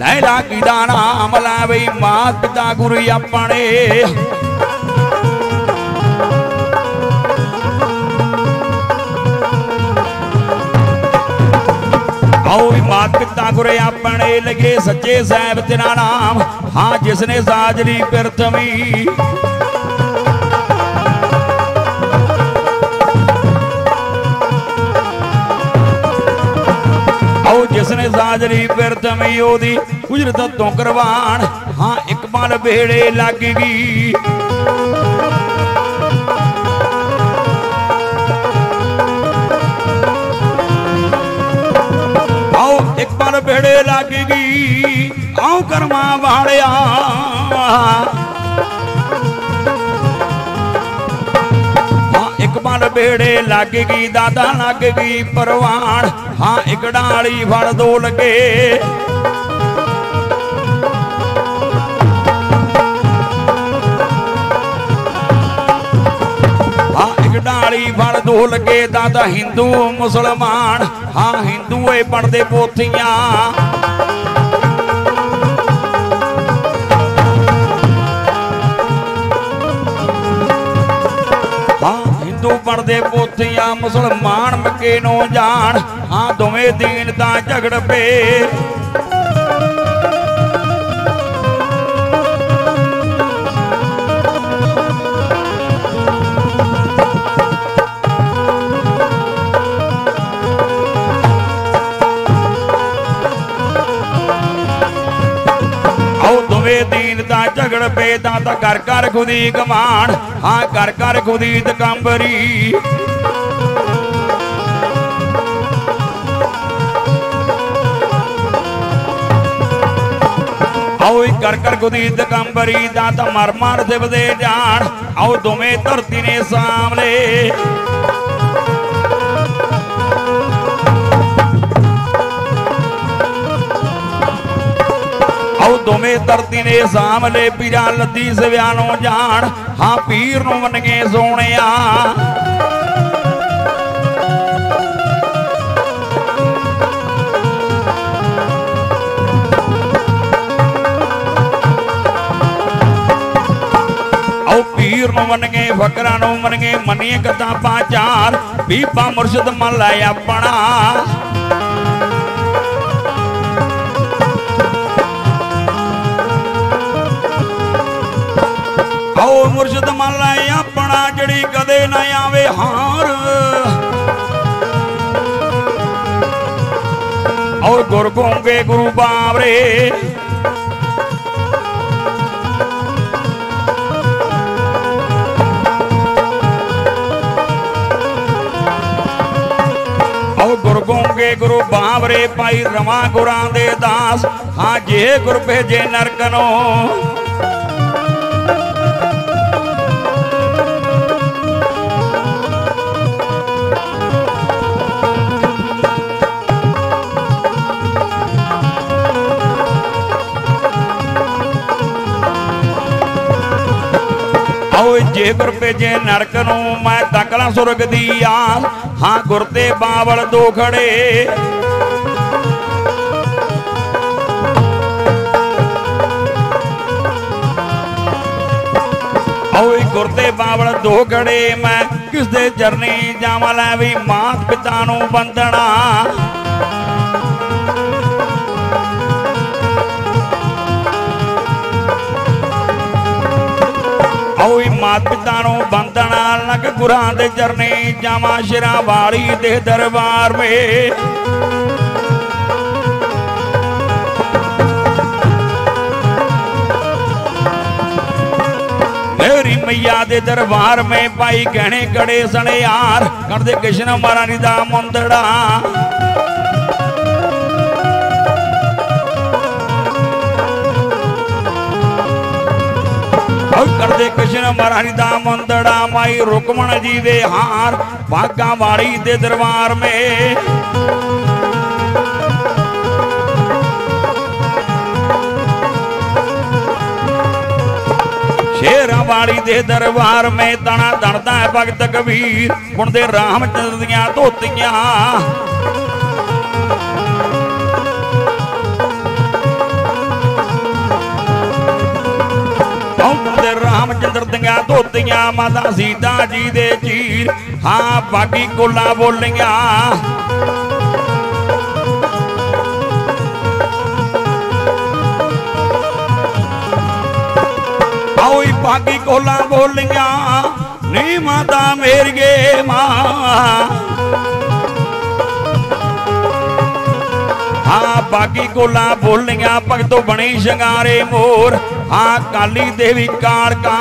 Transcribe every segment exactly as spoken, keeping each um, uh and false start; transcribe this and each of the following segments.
लैला की नाम लावे मात पिता गुरु अपने आओ मात पिता गुरु अपने लगे सच्चे साहब तेरा नाम हाँ जिसने साजरी प्रथमी जिसने साजरी प्रथमी ओदी उजरत तो करवान हाँ एक बार बेड़े लगेगी आओ एक बार बेड़े लगेगी आओ कर्मा वाड़िया बाल बेड़े लगेगी दादा लगेगी परवान हाँ एक डाली फड़ दो लगे हाँ एक डाली फड़ दो लगे दादा हिंदू मुसलमान हाँ हिंदू पढ़ते पोथियां पढ़ते पोथियां मुसलमान मके नो जान हाँ दोवें दीन दा झगड़ पे दीन दा झगड़ पे दाता कर कर खुदी कमान हाँ कर कर खुदी दकंबरी आओ कर कर खुदी दकंबरी दाता मर मर दिवदे जान आओ दोवें धरती ने सामने दोवें धरती ने सामले पीरा लद्दी सव्यानो जान हाँ पीर नूं मनगे सोनिया आओ पीर नूं मनगे फकरा नूं मनगे मनिए किताबां चार बीबा मुर्शद मन लै अपना आओ मुर्शद मन लै अपना जड़ी कदे न आवे हार और गुर गूंगे गुरु बावरे और गुर गूंगे गुरु बावरे पाई रवा गुरां दे दास हाँ जे गुर भेजे नरकनो जे गुर भेजे नरक नूं मैं तकला सुरग दी आस हाँ गुर ते बावल दो खड़े ओए गुर ते बावल दो खड़े मैं किस दे चरनी जावां लै भी मात पिता नूं बंदना ओए मात पिता नूं बंदना लग गुरां दे चरनी जावां शिरा वाली दे दरबार में मेरी मैया दे दरबार में पाई गहने कड़े सने यार कर दे कृष्ण महारानी दा मुंदड़ा कर दे कृष्ण महारानी दा मुंदड़ा माई रुकमण जी दे हार भागा वाली दे दरबार में शेरा वाली दे दरबार में तना दड़दा है भगत कबीर बुनदे रामचंद्र दियां धोतियां। रामचंद्र दियां धोतियां माता सीता जी दे चीर हाँ बागी कोला बोलियां बागी कोला बोलियां नी माता मेरिए मां हाँ बागी कोला बोलियां भगतो बनी शंगारे मोर हाँ काली देवी कालका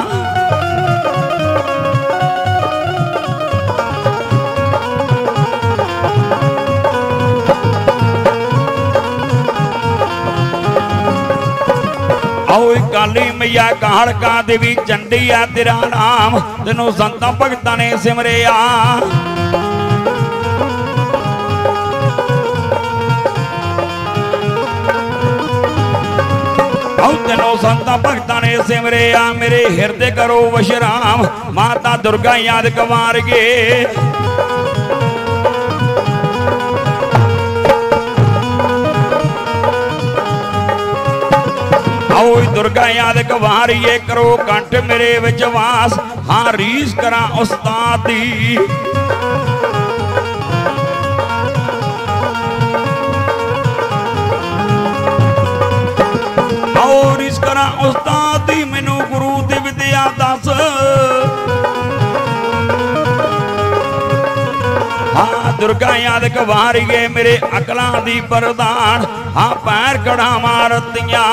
काली मैया कालका देवी चंडी आ तेरा नाम तेनों संतां भगतां ने सिमरिया तेनों संतां भगतां ने सिमरिया मेरे हिरदे करो विश्राम माता दुर्गा याद कवार गे दुर्गा याद कवारिए करो कंठ मेरे विच वास हाँ रीस करा उस्ताद दी और रीस करा उस्ताद दी मैनू गुरु दी विद्या दस हाँ दुर्गा याद कवारिए मेरे अकलां दी प्रधान हाँ पैर कड़ा मारतियां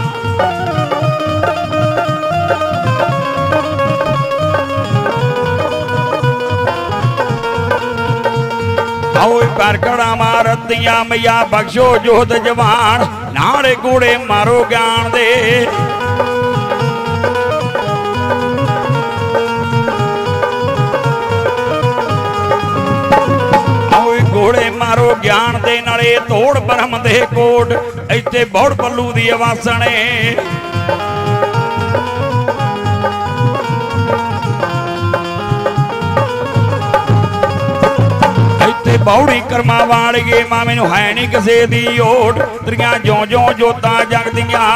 पैर कड़ा मारतियां मैया बख्शो जोत जवान नाले कूड़े मारो ज्ञान दे घोड़े मारो ज्ञान दे नाले तोड़ ब्रह्म दे कोट इत्थे बौड़ पल्लू दी वासने इत्थे बौड़ी कर्मा वालिए मां मैनू है नहीं किसे दी ओट तेरियां ज्यों ज्यों जोतां जगदियां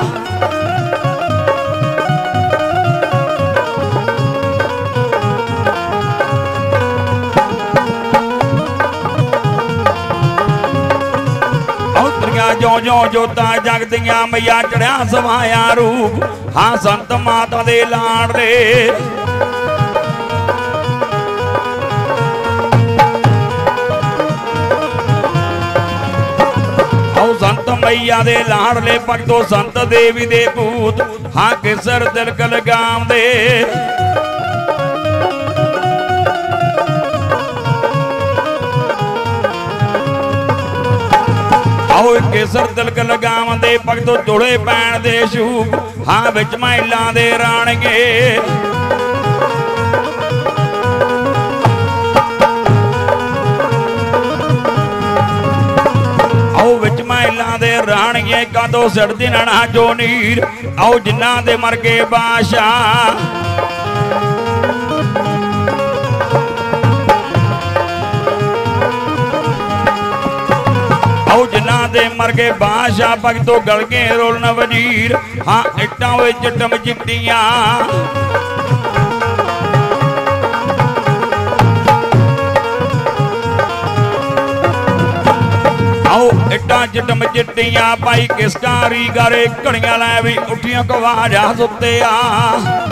ज्यों ज्यों जोतां जगदियां मैया चढ़िया समाया रूप हाँ संत माता दे लाड़े संत मैया दे लाड़ले भगतो संत देवी दे पूत हाँ किसर तिलक लगाम दे केसर तिलक लगाम दे भगतो जोड़े पैण दे शूप हाँ विच महिलां दे राणगे आओ विच महिलां दे राणगे कादो सड़दी नना जो नीर आओ जिन्ना दे मर गए बादशाह जिन्ना दे मर गए बादशाह भगतो गल के रोलन वजीर हाँ इट्टां विच टम चिट्टियां आओ इट्टां चिट्टम चिट्टियां पाई किस कारी गारे घड़ियां लै भी उठियां कवाजा सुत्ते आ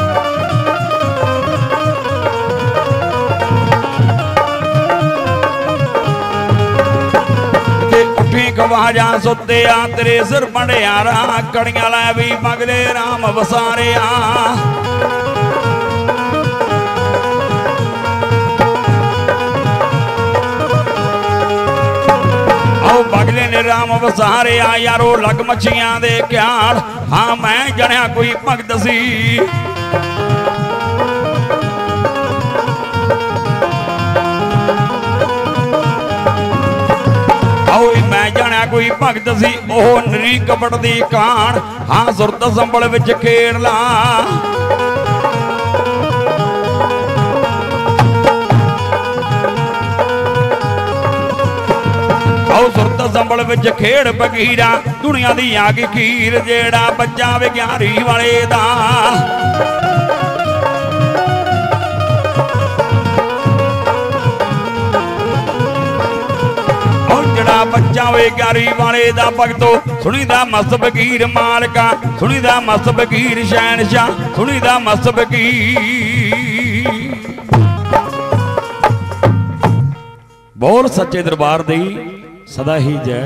खवाजा सुते आ तेरे सिर बंडियारा कड़ियां लै भी मगले राम वसारे आ आओ बगले ने राम वसारे आ यारो लग मच्छियां दे ख्याल हाँ मैं जणिया कोई भगत सी मैं जाना कोई भगत सी ओह नरी कपट दी कान हाँ सुरत संभल विच खेड़ ला आओ सुरत संभल विच खेड़ फकीरा दुनिया दी आ गई खीर जेड़ा बच्चा विग्यारी वाले दा बच्चा वे ग्यारी वाले दा भगतो सुनीदा मस्त फकीर मालका सुनीदा मस्त फकीर शहनशाह सुनीदा मस्त फकीर बोल सच्चे दरबार दी सदा ही जय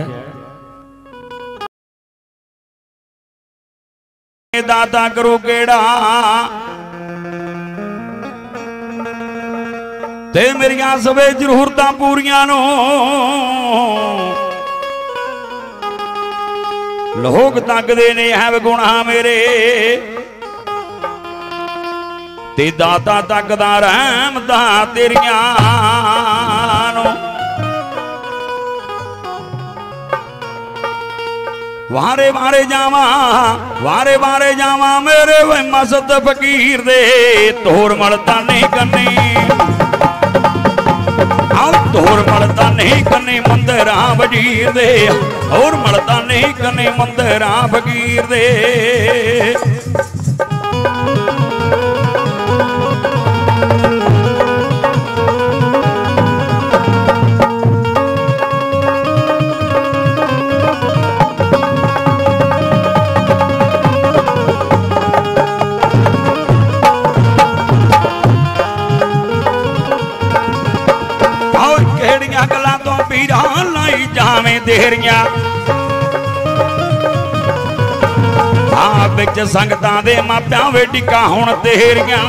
दाता करो केड़ा ते मेरिया सवे जरूरतां पूरियां नो लोग तकदे ने है गुणा मेरे ते दाता तकदा रहमतां तेरियां नो वारे वारे जावा वारे वारे जावा मेरे वे मस्त फकीर दे तोर मलता नहीं करनी तोर मलता नहीं कने मंदिर वजीर दे और मलता नहीं कने मंदिर फकीर दे जावे देरियां आ बिच संगतां दे मापियां वे टिका हुण तेरियां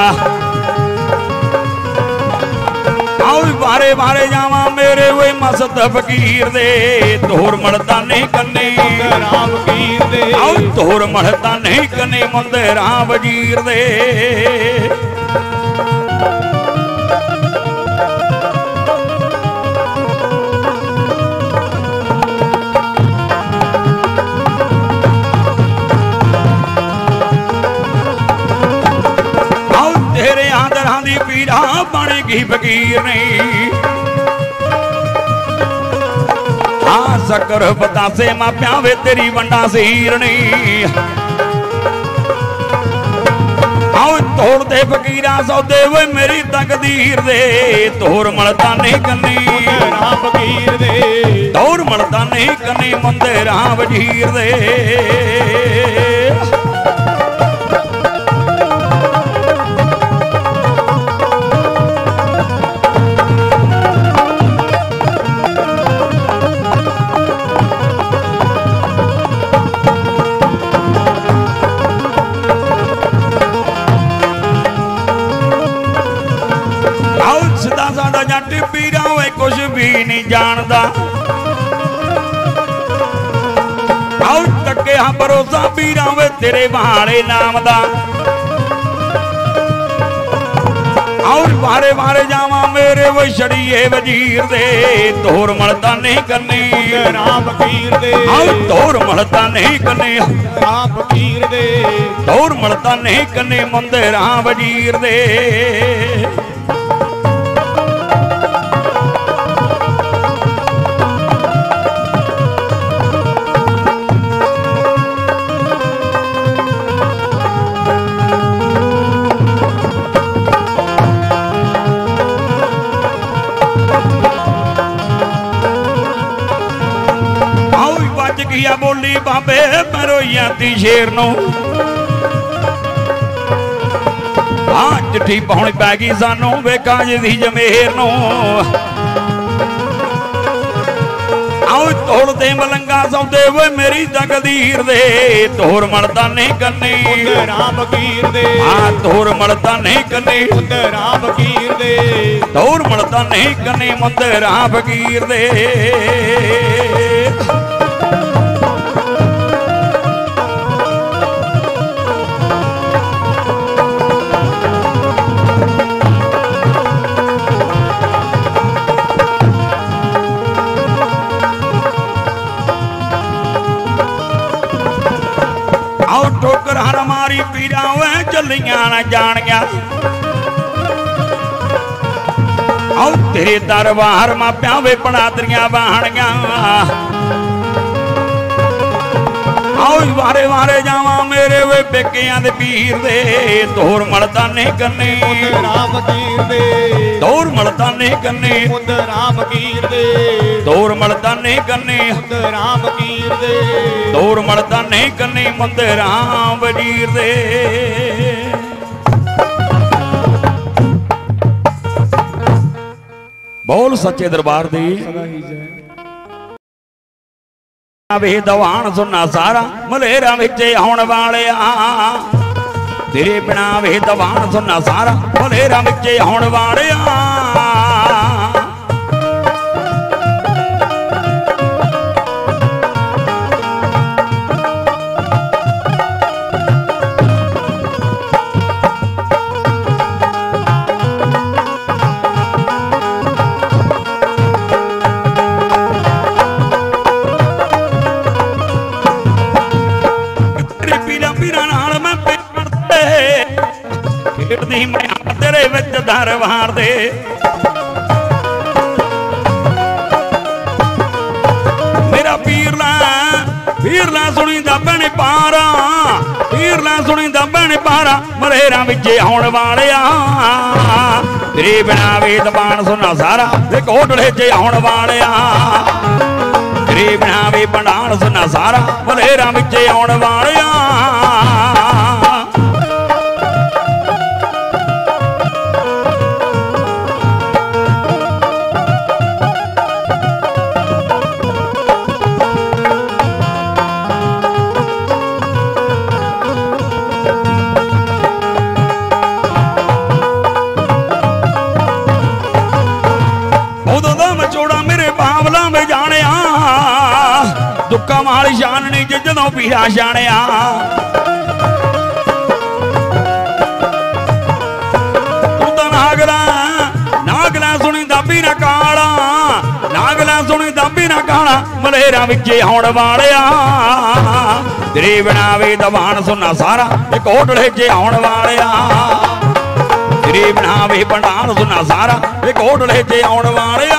आओ बारे बारे जावा मेरे वे मस्त फकीर दे तोर मलता नहीं कन्ने फकीर दे आओ तोर मलता नहीं कन्ने मंदिर वजीर दे पीड़ा बनेगी फकीर नहीं हाँ शक्कर बतासे मापिया वे तेरी वंडा सीर नहीं आओ तोड़ दे फकीरा सौदे वे मेरी तकदीर दे तोर मलता नहीं कन्नी फकीर दे तोर मलता नहीं कन्नी मंदिर वजीर दे कुछ भी नहीं जानता आओ टके हाँ भरोसा पीरा वे तेरे वाले नाम दा और बारे बारे जावा मेरे वो छड़िए वजीर दे तोर मलता नहीं करनी फकीर दे आओ तोर मलता नहीं करनी फकीर दे तोर मलता नहीं करनी मंदिर वजीर दे बोली बाबे मरोइया ती शेर नो हाँ चिट्ठी पाउणी पै गई सानू वेखा जी जमेर नो आओ तोड़ दे मलंगा सौदे वे मेरी तकदीर दे तोर मलता नहीं करनी फकीर दे हाँ तोर मलता नहीं करनी फकीर दे तोर मलता नहीं करनी मंदिर फकीर दे ठोकर हर मारी पीड़ा वे चलिया न जानिया आओ तेरे दरबार मापिया वे पनादरियां बाहनियां आओ वारे वारे जावा मेरे वे पेकियां दे पीर दे तोर मलता नहीं करनी राम फकीर दे तोर मलता नहीं करनी राम फकीर दे तोर मलता नहीं करनी राम फकीर दे तोर मलता नहीं करनी मुंद राम वजीर दे बोल सच्चे दरबार दी वे दवान सुनना सारा मलेरा विच आउण वालिया तेरे बिना वे दवान सुनना सारा मलेरा विच आउण वालिया मैं तेरे विच दरबार दे मेरा पीरला पीरला सुनी दा बने पारा पीरला सुनी दा बने पारा मलेरा विच आउण वालिया तेरे बिना वे दबान सुनना सारा ते कोटले च आउण वालिया तेरे बिना वे भंडार सुनना सारा मलेरा विच आउण वालिया दुखा माली शान नहीं जदों पीड़ा छाणिया तू तो नागला नागला सुनी दाबी ना काला नागला सुनी दाबी ना काला मलेरा विच आउण वालिया तेरे बिना वे दवान सुनना सारा कोटले च आउण वालिया तेरे बिना वे भंडार सुनना सारा कोटले च आउण वालिया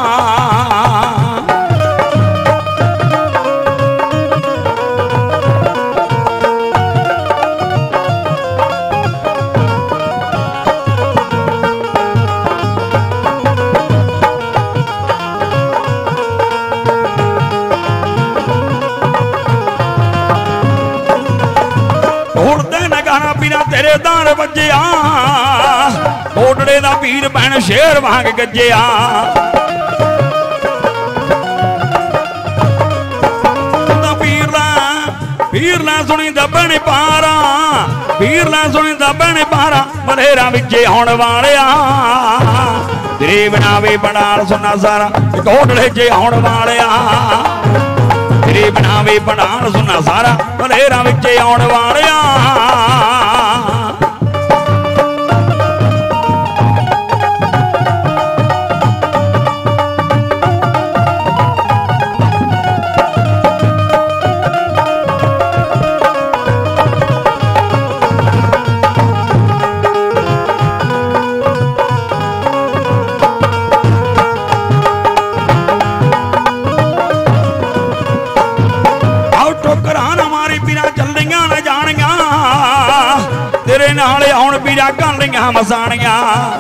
तेरे दार बजिया कोटड़े दा पीर भैन शेर वांग गजिया पीरला पीरला सुनी दबने पारा पीरला सुनी दबने पारा मलेरा विच आउण वालिया तेरे बिना वे भंडार सुनना सारा कोटड़े च आउण वालिया तेरे बिना वे भंडार सुनना सारा मलेरा विच आउण वालिया नाले आउण पीड़ा कालियां मसाणियां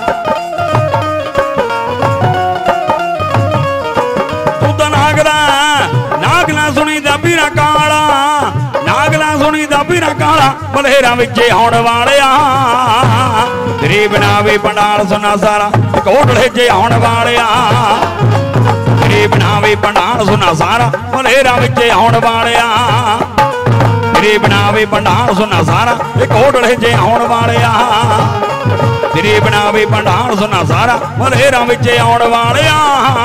तू तो नागला नागला सुनी दा पीड़ा काला नागला सुनी दा पीड़ा काला मलेरा विच आउण वालिया तेरे बिना वे भंडार सुनना सारा कोटले च आउण वालिया तेरे बिना वे भंडार सुनना सारा मलेरा विच आउण वालिया तेरे बिना वे भंडार सुनना सारा कोटले च आउण वालिया तेरे बिना वे भंडार सुनना सारा मलेरा विच आउण वालिया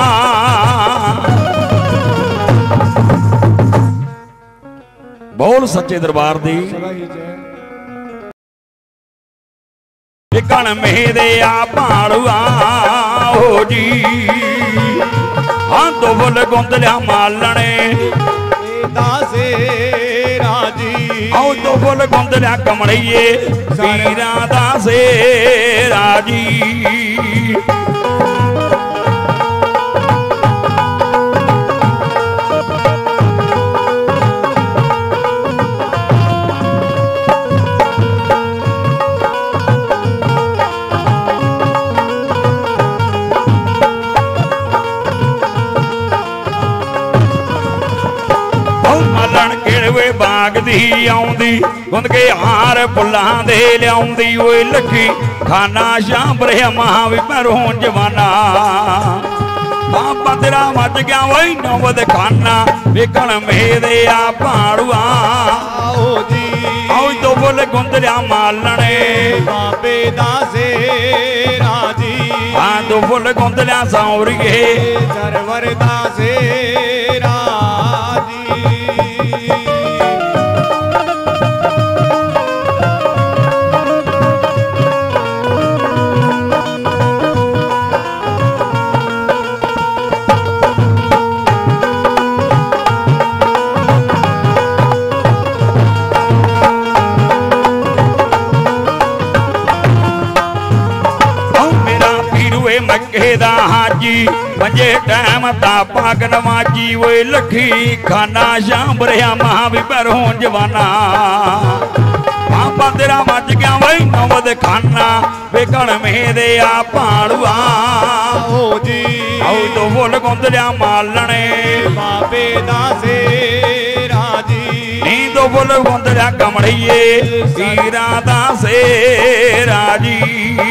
बोल सच्चे दरबार दी कण मेरे आ भालुआ हो जी हाँ तो बोल गुंदलिया मालने दासे राजी आओ तो बोल गुंदलिया कमड़िए वीरा दासे राजी ਵੇਲੇ ਵੇ ਬਾਗਦੀ ਆਉਂਦੀ ਗੁੰਦ ਕੇ ਹਾਰ ਫੁੱਲਾਂ ਦੇ ਲਿਆਉਂਦੀ ਓਏ ਲੱਖੀ ਖਾਨਾ ਸ਼ਾਂਭਰਿਆ ਮਾਂ ਵੀ ਭਰੋਂ ਜਵਾਨਾ ਬਾਬਾ ਤੇਰਾ ਮੱਚ ਗਿਆ ਓਏ ਨੌਬਤ ਖਾਨਾ ਵੇਖਣ ਮੇਦੇ ਆ ਭਾੜੂਆ ਆਓ ਜੀ ਆਓ ਤੋਂ ਬੋਲ ਗੁੰਦਰਿਆ ਮਾਲਣੇ ਬਾਬੇ ਦਾ ਸੇਰਾ ਜੀ ਆ ਤੋਂ ਬੋਲ ਗੁੰਦਰਿਆ ਸੌਰੀਏ ਸਰਵਰ ਦਾ ਸੇਰਾ ਜੀ मक्के दा हाजी पंजे टाइम तापा नवाजी ओए लखी खाना शांभरिया मां भी भरों जवाना बाबा तेरा मच गया वही नौबत खाना वेखण मेरे आ भाड़ुआ ओ जी आओ तो बोल गुंदरिया मालने बाबे दा सेरा जी नी तो बोल गुंदरिया कमड़िए सीरा दा सेरा जी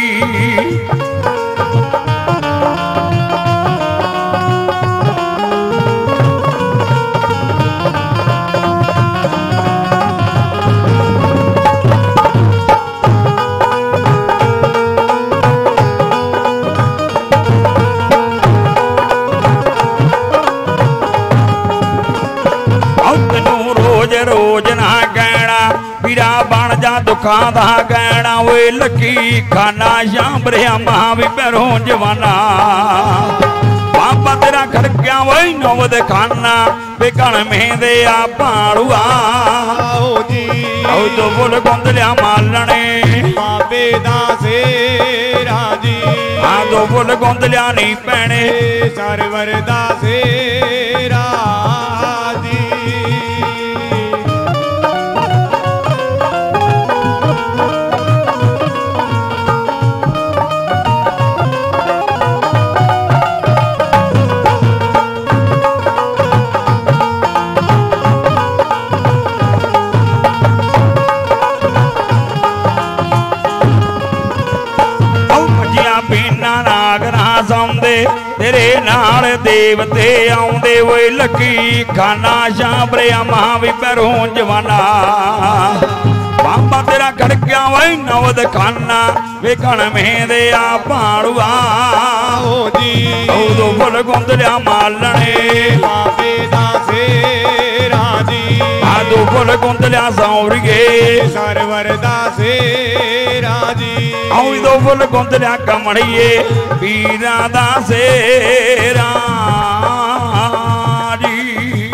रोज ना कहना पीरा बन जा दुखा दा कहना ओए लकी खाना शांभरिया मां भी भरों जवाना बाबा तेरा खड़किया वही नौबत खाना वेखण मेदे आ भाड़ुआ आओ जी आओ तो बोल गुंदलिया मालने बाबे दा सेरा जी आ तो बोल गुंदलिया नहीं पैने सरवर दा सेरा जी तेरे नाल देवते आउंदे ओए लकी खाना शांभरिया मां भी भरों जवाना बाबा तेरा खड़किया वही नौबत खाना वेखण मेदे आ भाड़ुआ ओ जी औदो बोल गुंदलिया मालने बाबे दा सेरा जी आदो बोल गुंदलिया सौरिए सरवर दा सेरा जी औदो बोल गुंदलिया कमड़िए पीरा दा सेरा जी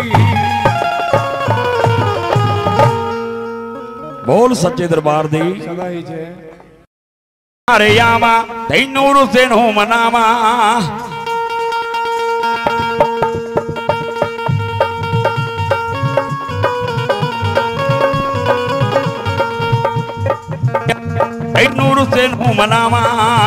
बोल सच्चे दरबार दी सदा ही जय अरे आवा तैनू रुसे नू मनावा तैनू रुसे नू मनावा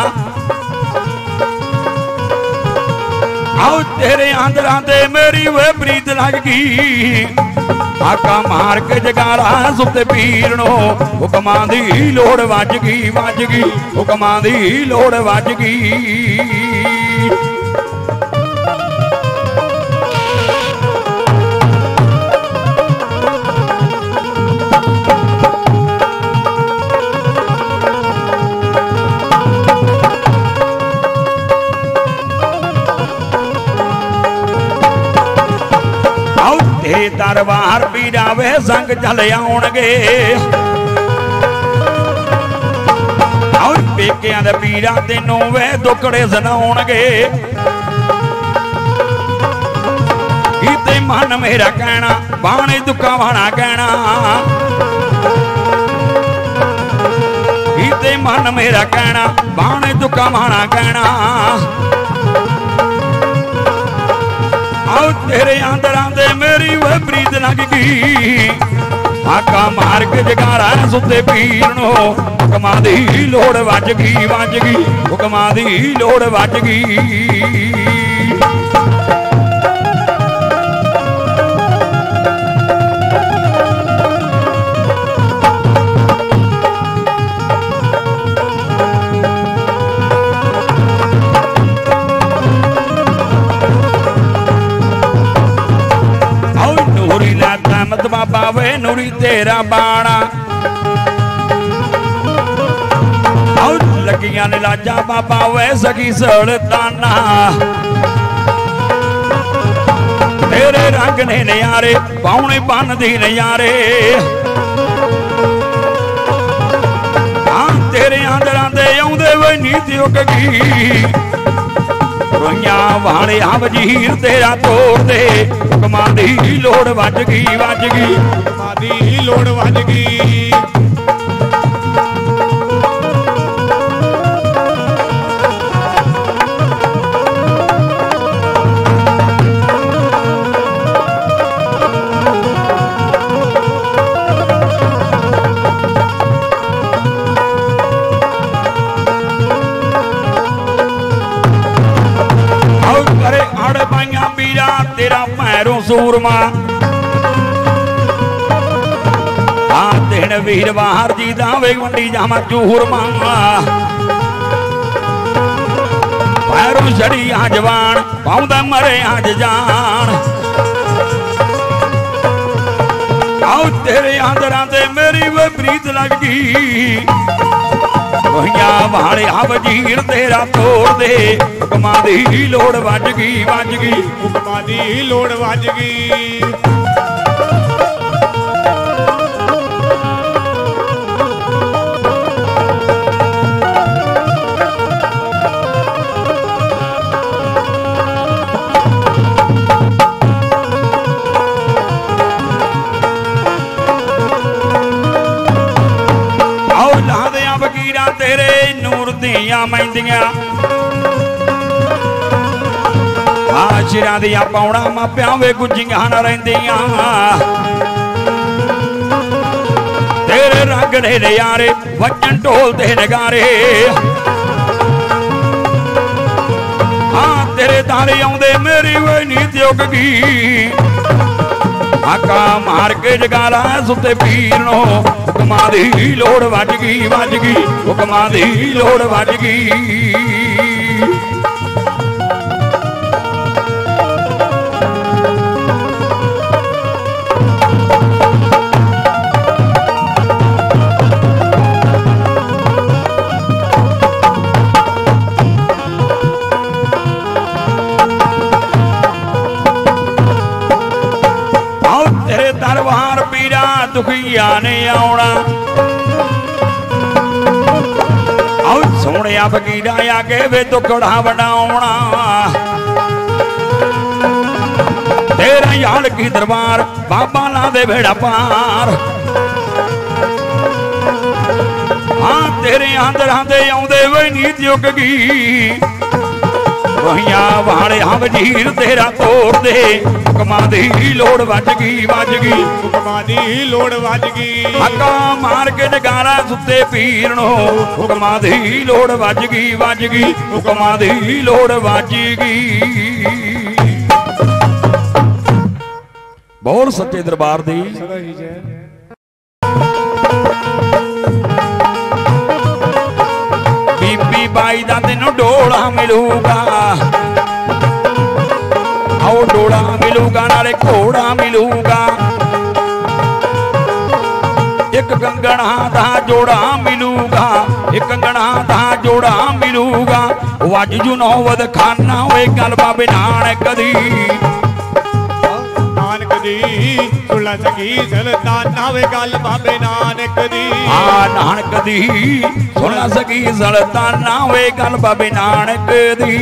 आओ तेरे आंदरा ते मेरी वे प्रीत लग गई आका मार के जगारा सुते पीर नो हुक्मां दी लोड़ वज गई वज गई हुक्मां दी लोड़ वज गई दरबार पीरा वे संग चल आउणगे और पेकियां दे पीरा तेनों वे दुखड़े सुनाउणगे किते मन मेरा कहना बाणे दुखा वाला कहना किते मन मेरा कहना बाणे दुखा वाला कहना आओ तेरे आंदरा दे मेरी वह प्रीत लग गई आका मार के जगारा सुते पीर नो हुक्मां दी लोड़ वज गई वज गई हुक्मां दी लोड़ वज गई नूरी तेरा बाणा और लगियां ने लाजा बाबा वै सकी सुल्ताना तेरे रंग ने नयारे पाउने बन दी नयारे हाँ तेरे आंदर आंदे आउंदे वे नीति उगगी रोइयां वाले आ वजीर तेरा तोड़ दे हुक्मां दी लोड़ वज गई वज गई हुक्मां दी लोड़ वज गई तेरा पैरों सूरमा हाँ दिन वीर बाहर जी दावे मंडी जामा चूरमा पैरों छड़ी आ जवान पाउंदा मरे आज जान आओ तेरे आंदर आंदे मेरी वो प्रीत लग गई रोइयां वाले आ वजीर तेरा तोड़ दे हुक्मां दी लोड़ वज गई वज गई हुक्मां दी लोड़ वज गई तेरे नूर दियां महिंदियां हाँ शिरां दियां पौड़ा मापियां वे गुज्जियां न रहिंदियां तेरे रंग ने नयारे वजन ढोल दे नगारे हाँ तेरे तारे आउंदे मेरी वे नीत उगगी आका मार के जगाला सुते पीर नो हुक्मां दी लोड़ वज गई वज गई हुक्मां दी लोड़ वज गई दुखिया ने आउणा आओ सोने फकीरा आगे वे दुखड़ा बनाउणा तेरा याल की दरबार बाबा ला दे बेड़ा पार हाँ तेरे आंदर आंदे आउंदे वे नीत उगगी रोइयां वाले आ वजीर तेरा तोड़ दे हुक्मां दी लोड़ वज गई वज गई हुक्मां दी लोड़ वज गई हक्का मार के नगारा सुते पीर नो हुक्मां दी लोड़ वज गई वज गई हुक्मां दी लोड़ वज गई बोल सच्चे दरबार दी बीबी बाई दा तेनों डोला मिलूगा आओ डोला मिलूगा नाले घोड़ा मिलूगा एक कंगना दा जोड़ा मिलूगा एक कंगना दा जोड़ा मिलूगा वज जू नौवद खाना होए गल बाबे नानक दी नानक दी सुला सकी सुल्ताना वे गल बाबे नानक दी हाँ नानक दी सुला सकी सुल्ताना वे गल बाबे नानक दी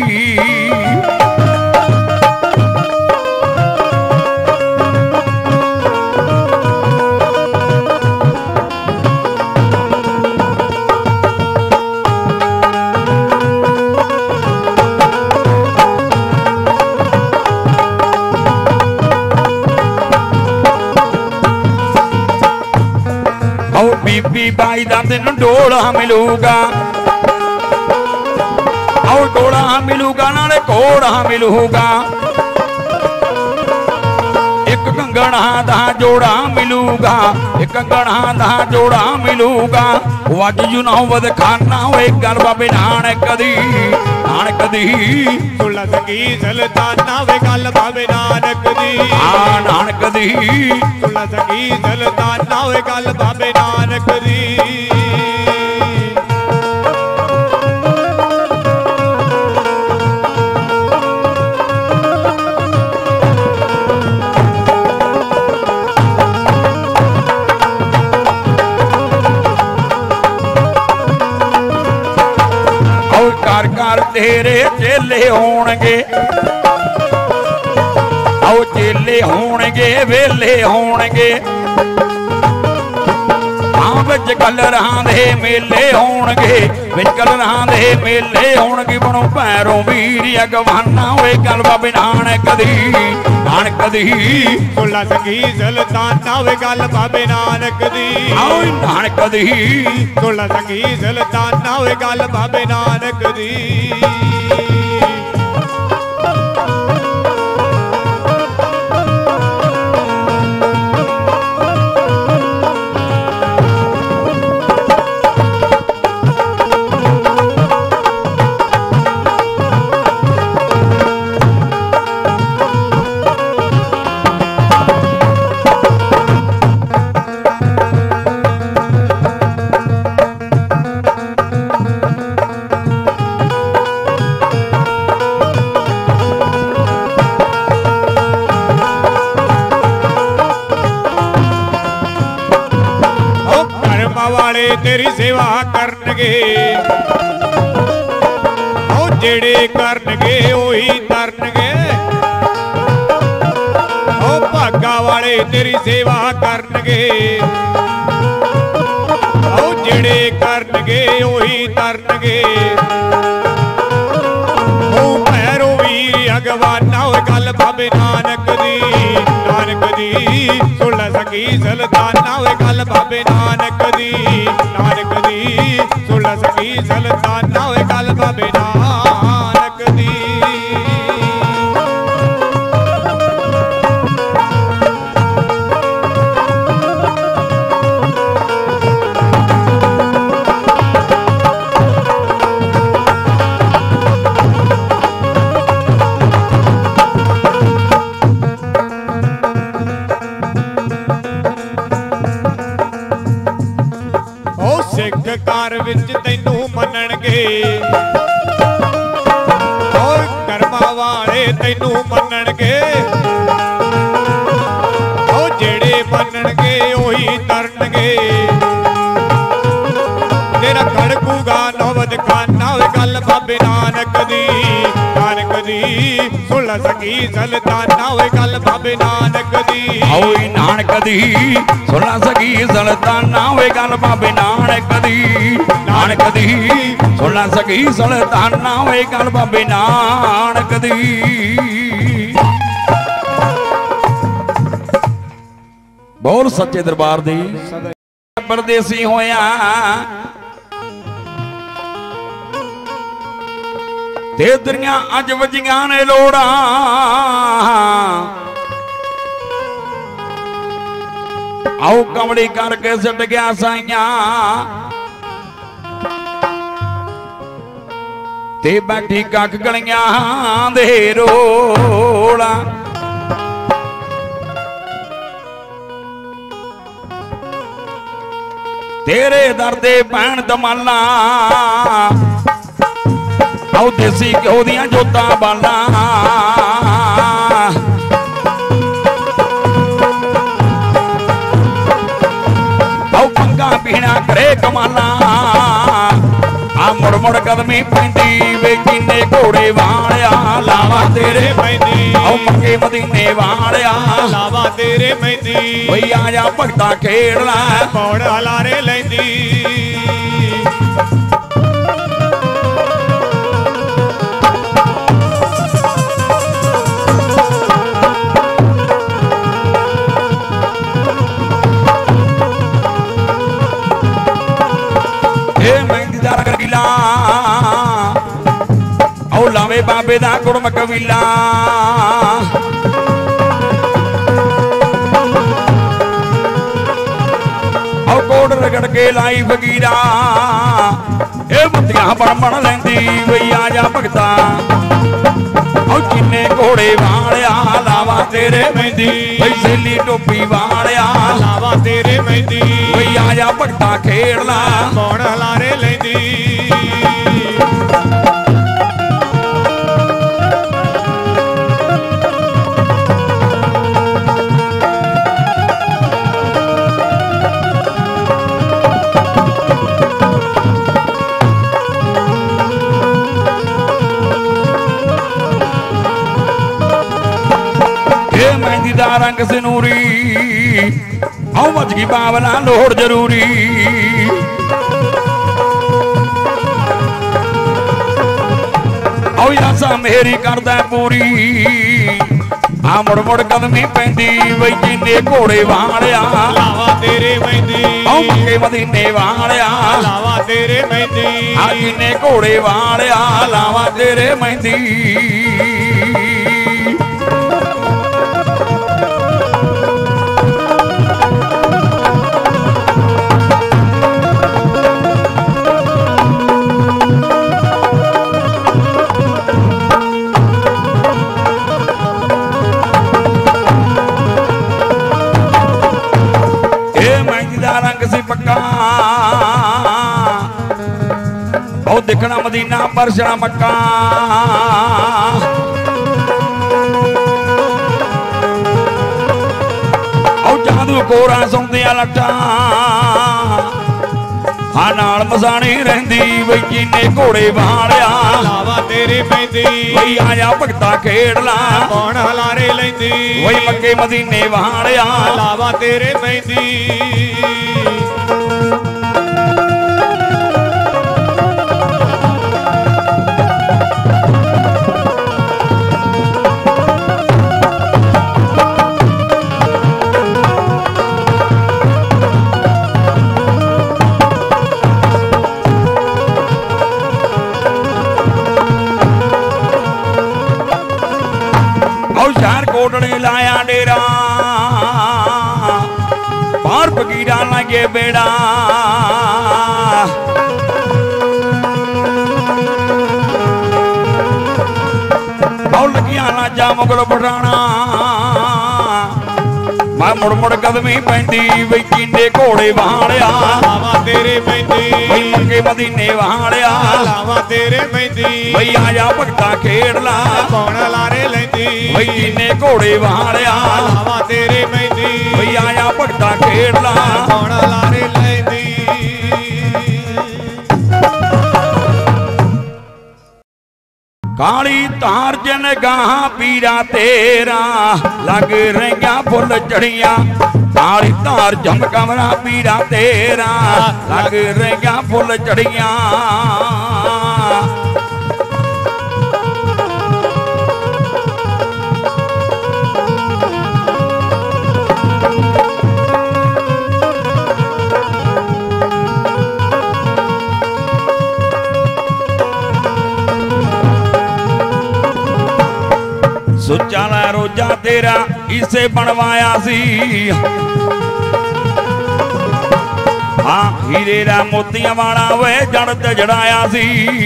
बीबी बाई दा तेनों डोला मिलूगा और डोला मिलूगा नाले घोड़ा मिलूगा एक कंगना दा जोड़ा मिलूगा एक कंगना दा जोड़ा मिलूगा वज जू नौवद खाना होए गल बाबे नानक दी नानक दी सुला सकी सुल्ताना वे गल बाबे नानक दी हाँ नानक दी सुला सकी सुल्ताना वे गल बाबे नानक दी घर घर तेरे चेले होणगे आओ चेले होणगे वेले होणगे हाँ बिच कलरां दे मेले होणगे बिच कलरां दे मेले होणगे बनो भैरों वीर अगवाना होए गल बाबे नानक दी नानक दी सुला सकी सुल्ताना वे गल बाबे नानक दी आओ नानक दी सुला सकी सुल्ताना वे गल बाबे नानक दी तेरी सेवा करनगे ओ जेड़े करनगे ओही तरनगे ओ भागा वाले तेरी सेवा करनगे ओ जेड़े करनगे ओही तरनगे ओ भैरो वीर अगवाना ओ गल बाबे नानक दी नानक दी सुला सकी सुल्ताना ओ गल बाबे नानक दी नानक दी सुला सकी सुल्ताना ओ गल बाबे नानक दी घर विच तैनू मनणगे और कर्मा वाले तैनू मनणगे ओ जेड़े मनणगे ओही तरनगे तेरा खड़कूगा नौबत खाना वे गल बाबे नानक दी नानक दी सुला सकी सुल्ताना वे गल बाबे नानक दी ओए नानक दी सुला सकी सुल्ताना वे गल बाबे नानक दी नानक दी सुला सकी सुल्ताना वे गल बाबे नानक दी बोल सच्चे दरबार दी परदेसी होया ते दुनिया अज वजियां ने लोड़ा आओ कमड़ी करके सट गया साइया ते बैठी कख गलियां दे रोड़ा तेरे दर्दे भैन दमाला आओ देसी घ्यो दियां जोतां बाला आओ पंगा पीना करे कमाला आ मुड़ मुड़ कदमी पैंदी वे किन्ने घोड़े वालिया लावा तेरे पैंदी आओ मक्के मदीने वालिया लावा तेरे पैंदी वही आजा भगता खेड़ना पौड़ हलारे लैंदी लावे बाबे दा गुरम कबीला और कोट रगड़ के लाई फकीरा ए मतियां बन बन लैंदी वही आ जा भगता जिन्ने घोड़े वालिया लावा तेरे मेहंदी वही सैली टोपी वालिया लावा तेरे मेहंदी वही आ जा भगता खेड़ला कौन हलारे लेंदी मेहंदी दा रंग सनूरी औ मच गई बावला लोड़ जरूरी औ आसा मेरी करदा पूरी आ मुड़ मुड़ कदमी पैंदी वही जिन्ने घोड़े वालिया लावा तेरे मेहंदी औ मक्के मदीने वालिया लावा तेरे मेहंदी आ जिन्ने घोड़े वालिया लावा तेरे मेहंदी पक्का और दिखना मदीना बरसना मक्का और जादू कोरा सौंदिया लट्टा हाँ नाल मसानी रहिंदी वही जिन्ने घोड़े वालिया लावा तेरे मेहंदी वही आया भगता खेड़ला कौन हलारे लेंदी वही मक्के मदीने वालिया लावा तेरे मेहंदी कोटड़े लाया डेरा पार फकीरा लगे बेड़ा और लगिया लाजा मुगल पठाना मैं मुड़ मुड़ कदमी पैंदी वही जिन्ने घोड़े वालिया लावा तेरे मेहंदी वही मक्के मदीने वालिया लावा तेरे मेहंदी वही आया भगता खेड़ला कौन हलारे लेंदी वही जिन्ने घोड़े वालिया लावा तेरे मेहंदी वही आया भगता खेड़ला कौन हलारे लेंदी काली तार जन गाह पीरा तेरा लग रहिया फुल चढ़िया काली तार जम कमरा पीरा तेरा लग रहिया फुल चढ़िया सुच्चा ला रोजा तेरा इसे बनवाया सी हाँ हीरे रा मोतिया वाला वे जड़ ते जड़ाया सी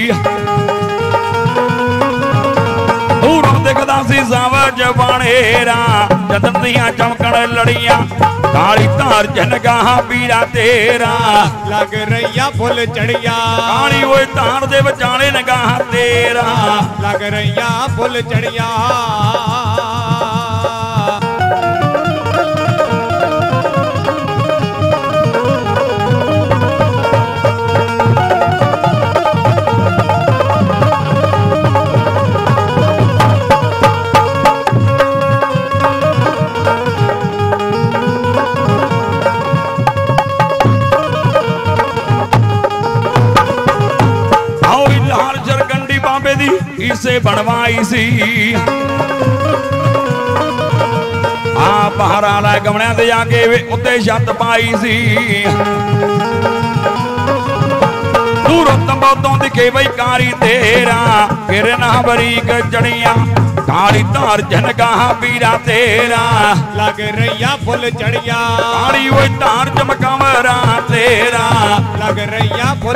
दूरों दिखदा सी सावज बाणेरा जदन दियां चमकण लड़ियां काली तार जनगाह पीरा तेरा लग रहिया फुल चढ़िया काली वो तार दे विचाले नगाह तेरा लग रहिया फुल चढ़िया इसे बनवाई सी आ बाहर आला गमणिया दे आके उत्ते छत पाई सी दूरों तंबों दिखे बई कारी तेरा फिर ना बरीक चढ़िया काली तार जनगाह पीरा तेरा लग रहिया फुल चढ़िया काली वो तार चमकावरा ते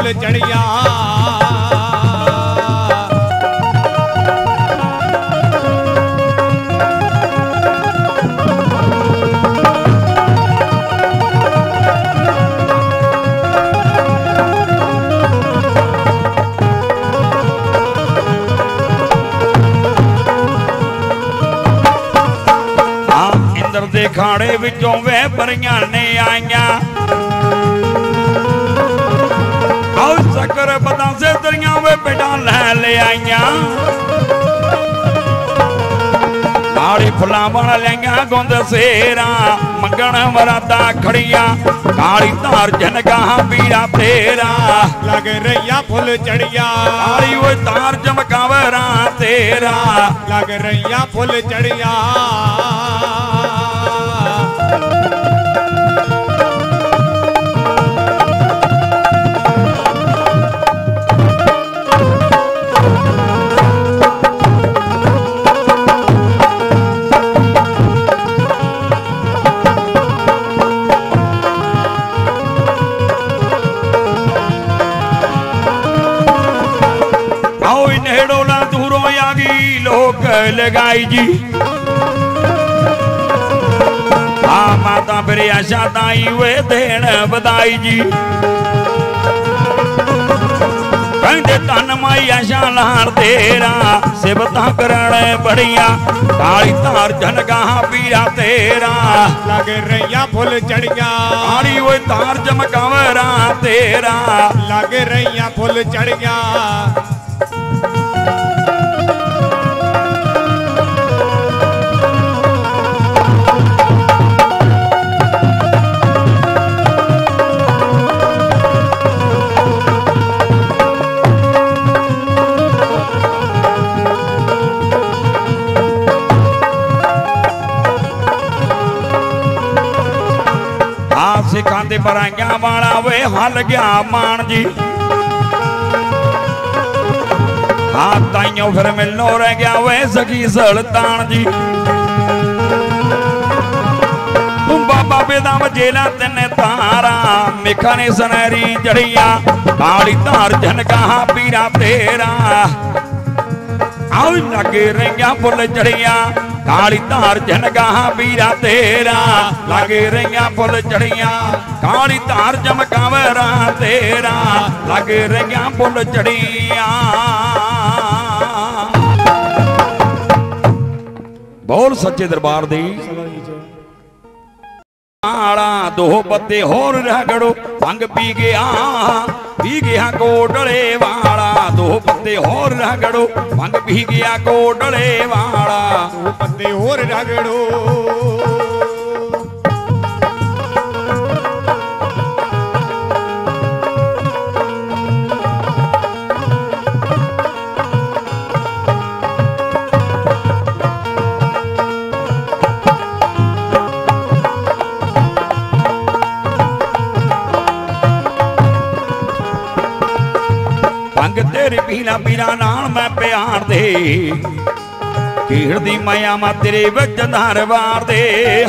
फुल चढ़िया दे खाड़े विचों वे परियां ने आईया और शक्कर पता से दरिया वे बेटा लै ले आईया काली फुलावन लिया गुंद सेरा मंगण मरादा खड़िया काली धार जनगा पीड़ा तेरा लग रैया फुल चढ़िया काली वो तार चमकावरा तेरा लग रैया फुल चढ़िया लोक लगाई जी आ माता मेरे आशा ताई वे देन बधाई जी कहते तन माई आशा लार तेरा सेवता करण बड़िया काली धार जनगा पीरा तेरा लग रैया फुल चढ़िया काली वो धार चमकावरा तेरा लग रैया फुल चढ़िया सिखाते बराइया वाला वे हल गया मान जी हाँ ताइयों फिर मिलनो रह गया वे सखी सुल्तान जी तुम बाबा बेदाम जेला तेने तारा मिखा ने सनहरी जड़िया काली धार जनगा पीरा तेरा आओ लगे रैया फुल चढ़िया काली धार जनगा पीरा तेरा लगे रैया फुल चढ़िया काली धार चमकावरा तेरा लगे रैया फुल चढ़िया बोल सच्चे दरबार दी आड़ा दो पत्ते होर रगड़ो भंग पी गया पी गया कोटले वाला दो पत्ते होर रगड़ो भंग पी गया कोटले वाला दो पत्ते होर रगड़ो तेरे पीला पीला नाल मैं प्यार दे कीड़ दी माया मा तेरे विच दरबार दे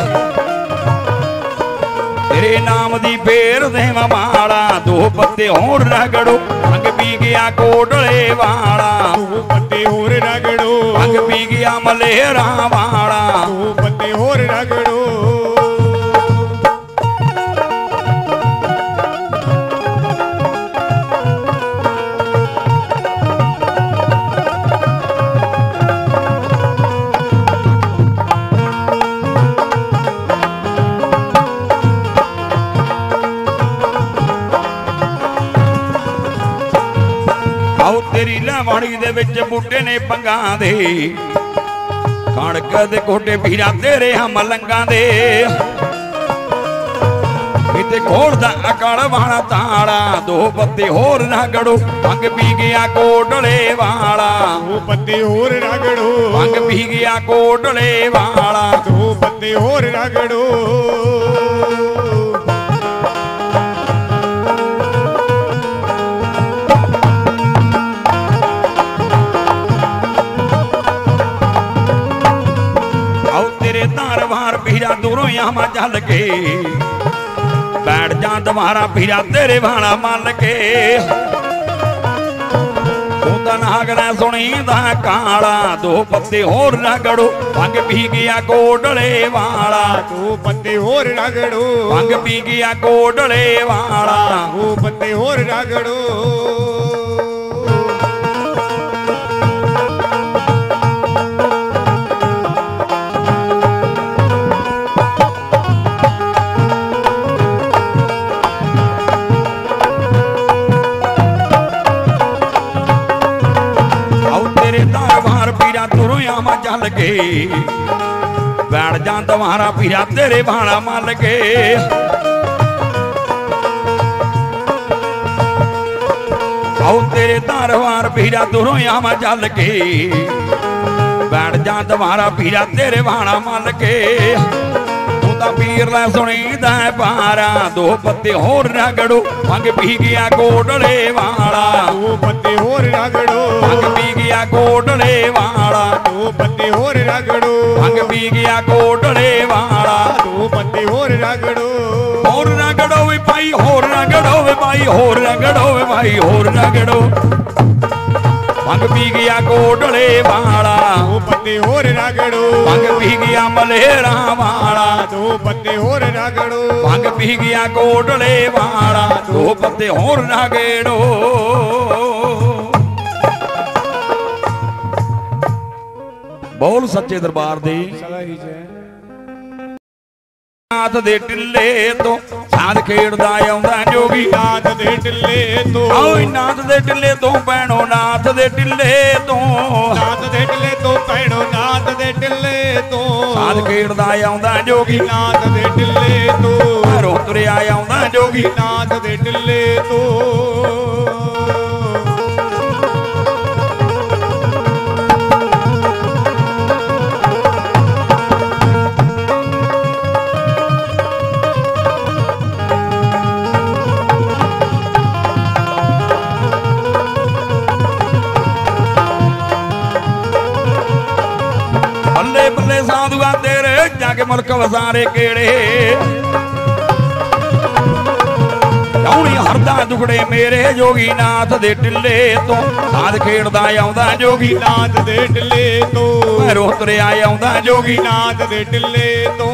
तेरे नाम दी फेर दे माला दो पत्ते होर रगड़ो भंग पी गया कोटले वाला दो पत्ते होर रगड़ो भंग पी गया मलेरा वाला दो पत्ते होर रगड़ो तेरी लवाड़ी दे विच बूटे ने पंगा दे कणक दे कोटे पीरा तेरे हम लंगा दे किते खोड़ दा अकड़ वाला ताड़ा दो पत्ते होर रगड़ो भंग पी गया कोटले वाला दो पत्ते होर रगड़ो भंग पी गया कोटले वाला दो पत्ते होर रगड़ो पीरा दूरों यहाँ चल के बैठ जा तुम्हारा पीरा तेरे भाणा मन के नागरा सुनी दा काला दो पत्ते होर रगड़ो भंग पी गया कोडले वाला दो पत्ते होर रगड़ो भंग पी गया कोडले वाला दो पत्ते होर रगड़ो चल के बैठ जा तुम्हारा पीरा तेरे भाणा मल के आओ तेरे दरबार पीरा तुरों आवा चल के बैठ जा तुम्हारा पीरा तेरे भाणा मल के पीर ला सुनी दा पारा दो पत्ते होर रगड़ो भंग पी गया कोडले वाला दो पत्ते होर रगड़ो भंग पी गया कोडले वाला दो पत्ते होर रगड़ो भंग पी गया कोडले वाला दो पत्ते होर रगड़ो होर रगड़ो वे भाई होर रगड़ो वे भाई होर रगड़ो वे भाई होर रगड़ो भंग पी गया कोडले वाला दो पत्ते होर रगड़ो भंग पी गया मलेरा वाला दो पत्ते होर रगड़ो भंग पी गया कोडले वाला दो पत्ते होर रगड़ो बोल सच्चे दरबार दी नाथ दे टिल्ले तो साध खेड़दा आउंदा जोगी नाथ दे टिल्ले तो आओ नाथ दे टिल्ले तो भैणो नाथ दे टिल्ले तो नाथ दे टिल्ले तो भैणो नाथ दे टिल्ले तो साध खेड़दा आउंदा जोगी नाथ दे टिल्ले तो घरों तुरिया आउंदा जोगी नाथ दे टिल्ले तो साधुआ तेरे जाके मुल्क वसारे केड़े हरदा दुखड़े मेरे जोगी नाथ दे टिल्ले तो साध खेड़दा आउंदा जोगी नाथ दे टिल्ले तो भैरो तुरिया आउंदा जोगी नाथ दे टिल्ले तो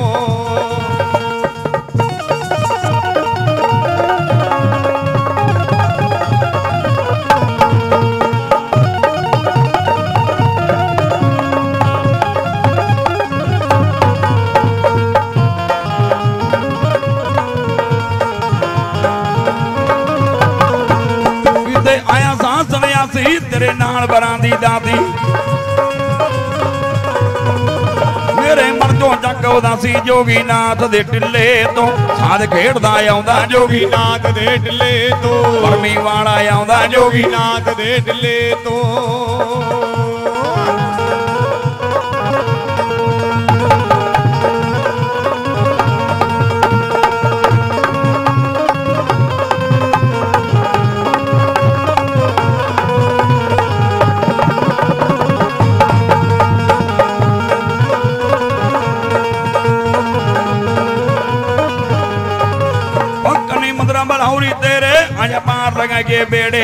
तेरे नाल बरांदी दादी मेरे मन तो जग उदासी जोगी नाथ दे टिल्ले तो साध खेड़दा आउंदा जोगी नाथ दे टिल्ले तो परमी वाला आउंदा जोगी नाथ दे टिल्ले तो तेरे आजा पार लगा के बेड़े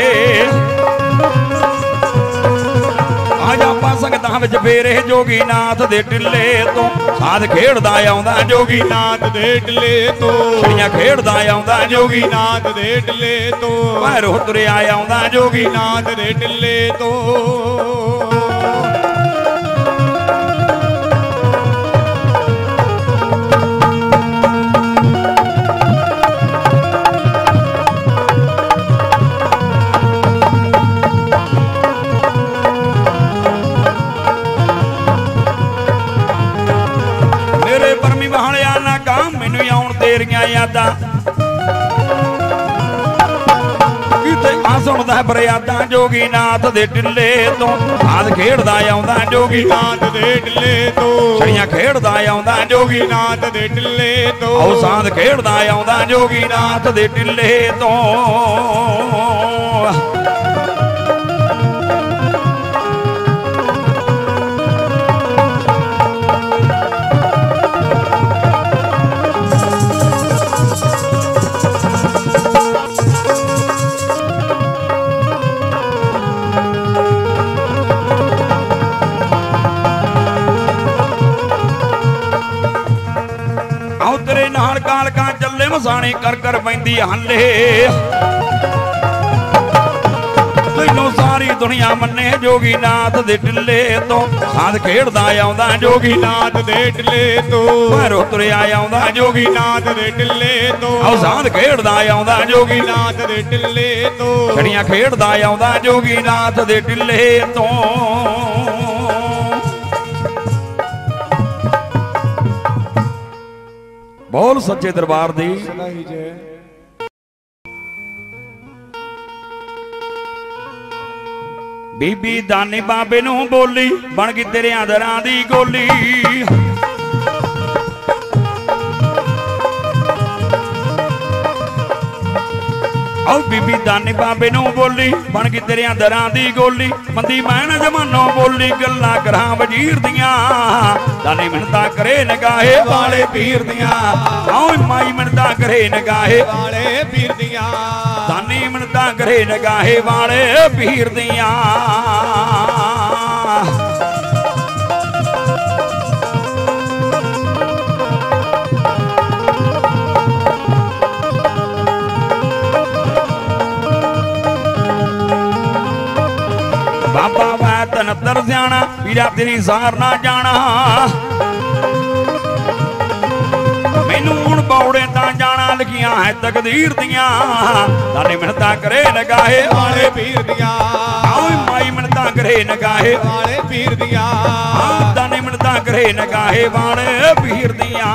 आजा पासंगता विच फेरे जोगी नाथ दे टिल्ले तो साध खेड़दा आउंदा जोगी नाथ दे टिल्ले तो छड़ियां खेड़दा आउंदा जोगी नाथ दे टिल्ले तो भैरो तुरिया आउंदा जोगी नाथ दे टिल्ले तो यादा सुनदा बरियादा जोगी नाथ दे टिल्ले तो साध खेड़दा आउंदा जोगी नाथ दे टिल्ले तो छड़ियां खेड़दा आउंदा जोगी नाथ दे टिल्ले तो आओ साध खेड़दा आउंदा जोगी नाथ दे टिल्ले तो साणी कर कर पैंदी हल्ले तैनू सारी दुनिया मन्ने जोगी नाथ दे टिल्ले तो साध खेड़दा आउंदा जोगी नाथ दे टिल्ले तो भैरो तुरिया आउंदा जोगी नाथ दे टिल्ले तो आओ साध खेड़दा आउंदा जोगी नाथ दे टिल्ले तो छड़ियां खेड़दा आउंदा जोगी नाथ दे टिल्ले तो बोल सच्चे दरबार दी बीबी दानी बाबे नू बोली बन गई तेरे दरां दी गोली आओ बीबी दानी बाबे नू बोली बन गई तेरे दरां दी गोली मंदी मैन जमानो बोली गल्लां करां वजीर दियां दानी मिन्नतां करे नगाहे वाले पीर दियां आओ माई मिन्नतां करे नगाहे वाले पीर दियां दानी मिन्नतां करे नगाहे वाले पीर दियां बाबा वै तनतर सियाणा पीरा तेरी सार ना जाना मैनू हुण बौड़े तां जाना लिखियां है तकदीर दियां दानी मिन्नतां करे नगाहे वाले पीर दियां आओ माई मिन्नतां करे नगाहे वाले पीर दियां दानी मिन्नतां करे नगाहे वाले पीर दियां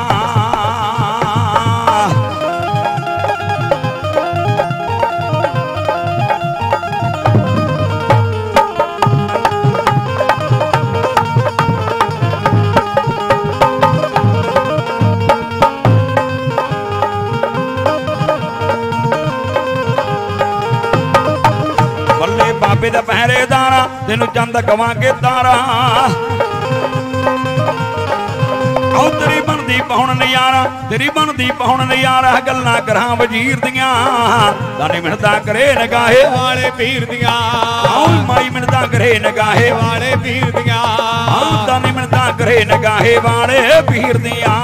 बाबे दा पहरेदारा तेनू चंद कवा के तारा आओ तेरी बनदी पहुण नजारा तेरी बनदी पहुण नजारा गल्लां करां वजीर दियां दानी मिन्नतां करे नगाहे वाले पीर दियां आओ माई मिन्नतां करे नगाहे वाले पीर दियां दानी मिन्नतां करे नगाहे वाले पीर दियां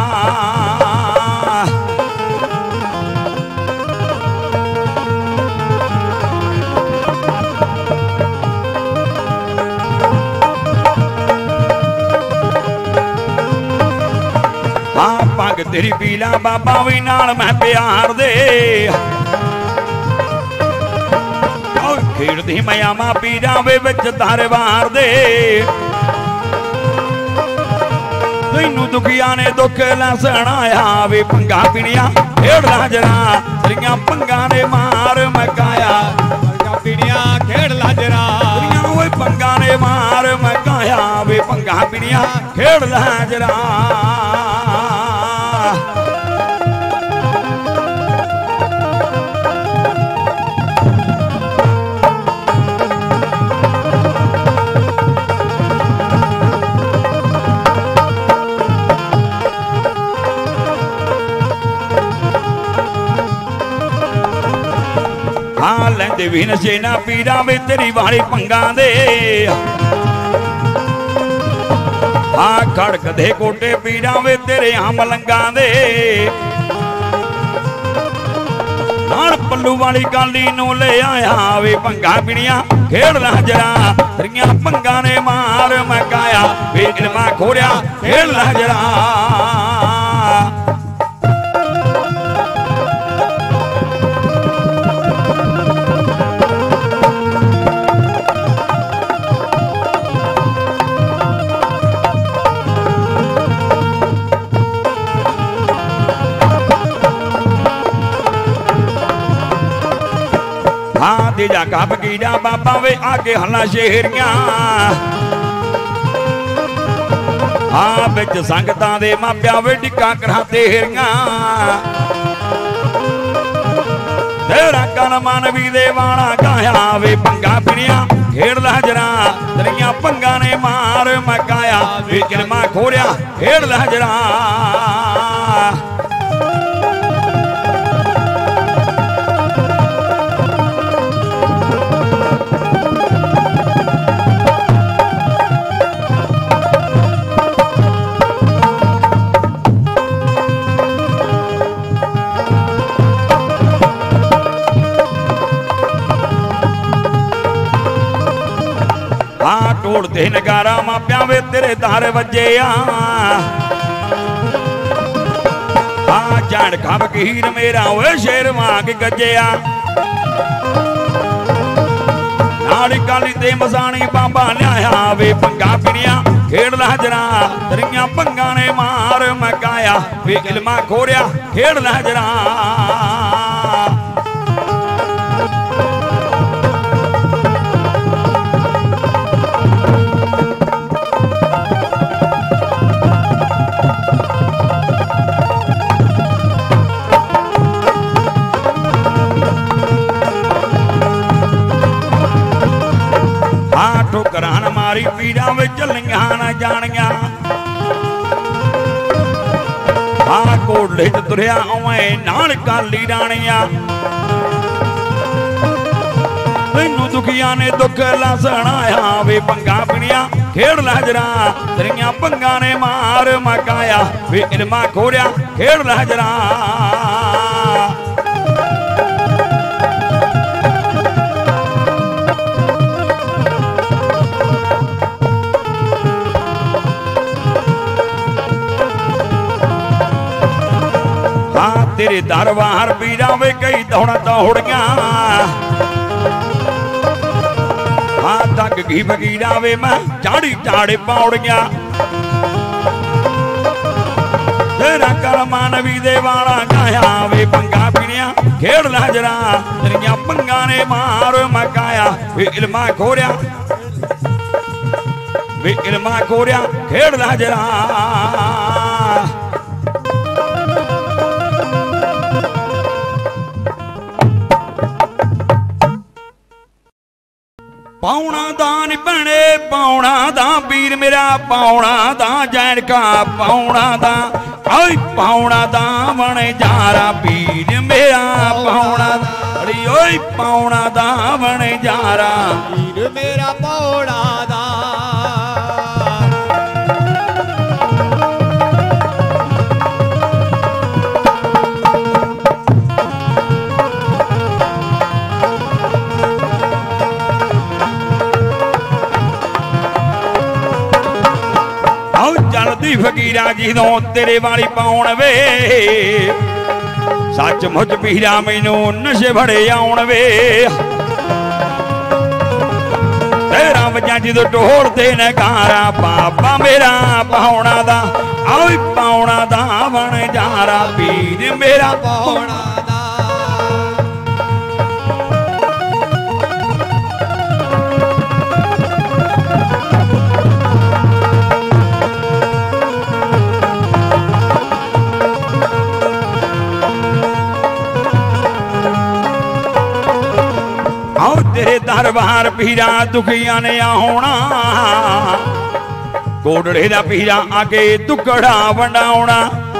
पग तेरी पीला बाबा भी नाल मैं प्यार दे खेड़दी मयामा पीरा वे विच दरबार दे तैनू दुखिया ने दुख लसण आया वे पंगा पीड़िया खेड़ लाजरा तेरियां पंगा ने मार मकाया पंगा पीड़िया खेड़ लाजरा तेरियां वे पंगा ने मार मकाया वे पंगा पीड़िया खेड़ लाजरा हाँ लैंदे भी नशे ना पीड़ा वे तेरी वाली पंगा दे हाँ खड़कदे कोटे पीड़ा वे तेरे हम मलंगा दे नाल पल्लू वाली गाली नू ले आया वे पंगा पीड़िया खेड़ लाजरा तेरियां पंगा ने मार मकाया वे इल्मा खोरिया खेड़ लाजरा हाँ तेजा कब कीड़ा बाबा वे आगे हला शेरियां हाँ बिच संगतां दे मापिया वे डिक्का कराते हेरियां तेरा कन मन भी दे वाणा गाया वे पंगा पीड़िया खेड़ लाजरा तेरियां पंगा ने मार मकाया वे किरमा खोरिया खेड़ लाजरा कोल ते नगारा मापिया वे तेरे दर वजे आ जान खा फकीर मेरा ओए शेर वांग गजया नाड़ी काली ते मसानी बाबा न्याया वे पंगा पिनिया खेड़ लहजरा तरिया पंगा ने मार मकाया वे इल्मा खोरिया खेड़ लहजरा ठोकरान मारी पीड़ा में चलिया न जानिया हाँ कोडले च तुरिया उवें नाल काली रानिया तैनू दुखिया ने दुख लसणाया वे पंगा पिनिया खेड़ लहजरा तेरिया पंगा ने मार मकाया वे इल्मा खोरिया खेड़ लहजरा तेरे दरबार पीरा वे कई दौड़ा दौड़िया हाँ तक घी फकीरा वे मैं चाड़ी चाड़े पौड़िया तेरा कलमा नबी दे वाला गाया वे पंगा पीनिया खेड़ लहजरा तेरिया पंगा ने मार मकाया वे इल्मा खोरिया वे इल्मा खोरिया खेड़ लहजरा पौना दान बने पौना दा पीर मेरा पौना दा जैन का पौना दा आई पौना दा बने जारा पीर मेरा पौना अरे ओए पौना दा बने जारा पीर मेरा पौना दा फकीरा जी दो तेरे वाली पाउन वे सचमुच पीरा मैनू नशे बड़े आउन वे तेरा वजा जो ढोल ते नगारा बाबा मेरा पाउना दा आओ पाउना दा बन जारा पीर मेरा पाउना तेरे दरबार पीरा दुखिया ने आना कोडड़े दा पीरा आगे दुकड़ा वंडाउना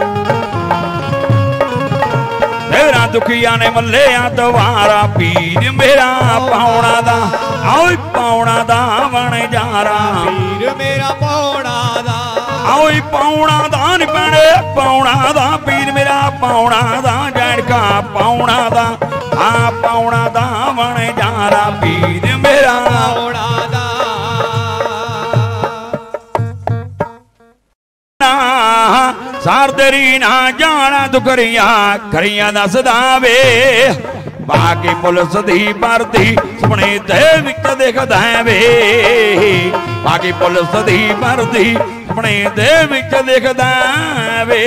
तेरा दुखिया ने मल्ले दवारा पीर मेरा पाउना दा आओ पाउना दा बन जारा पीर मेरा पाउना दा आओ पाउना दा नी बने पाउना दा पीर मेरा पाउना दा जैन का पाउना दा आ पाउना दा बन जारा पीर मेरा पाउना दा सार तेरी ना जाना दुखरिया खरिया दसदा वे बाकी पुलिस दी भरती सुने ते विच देखदा वे बाकी पुलिस दी भरती सुने ते विच देखदा वे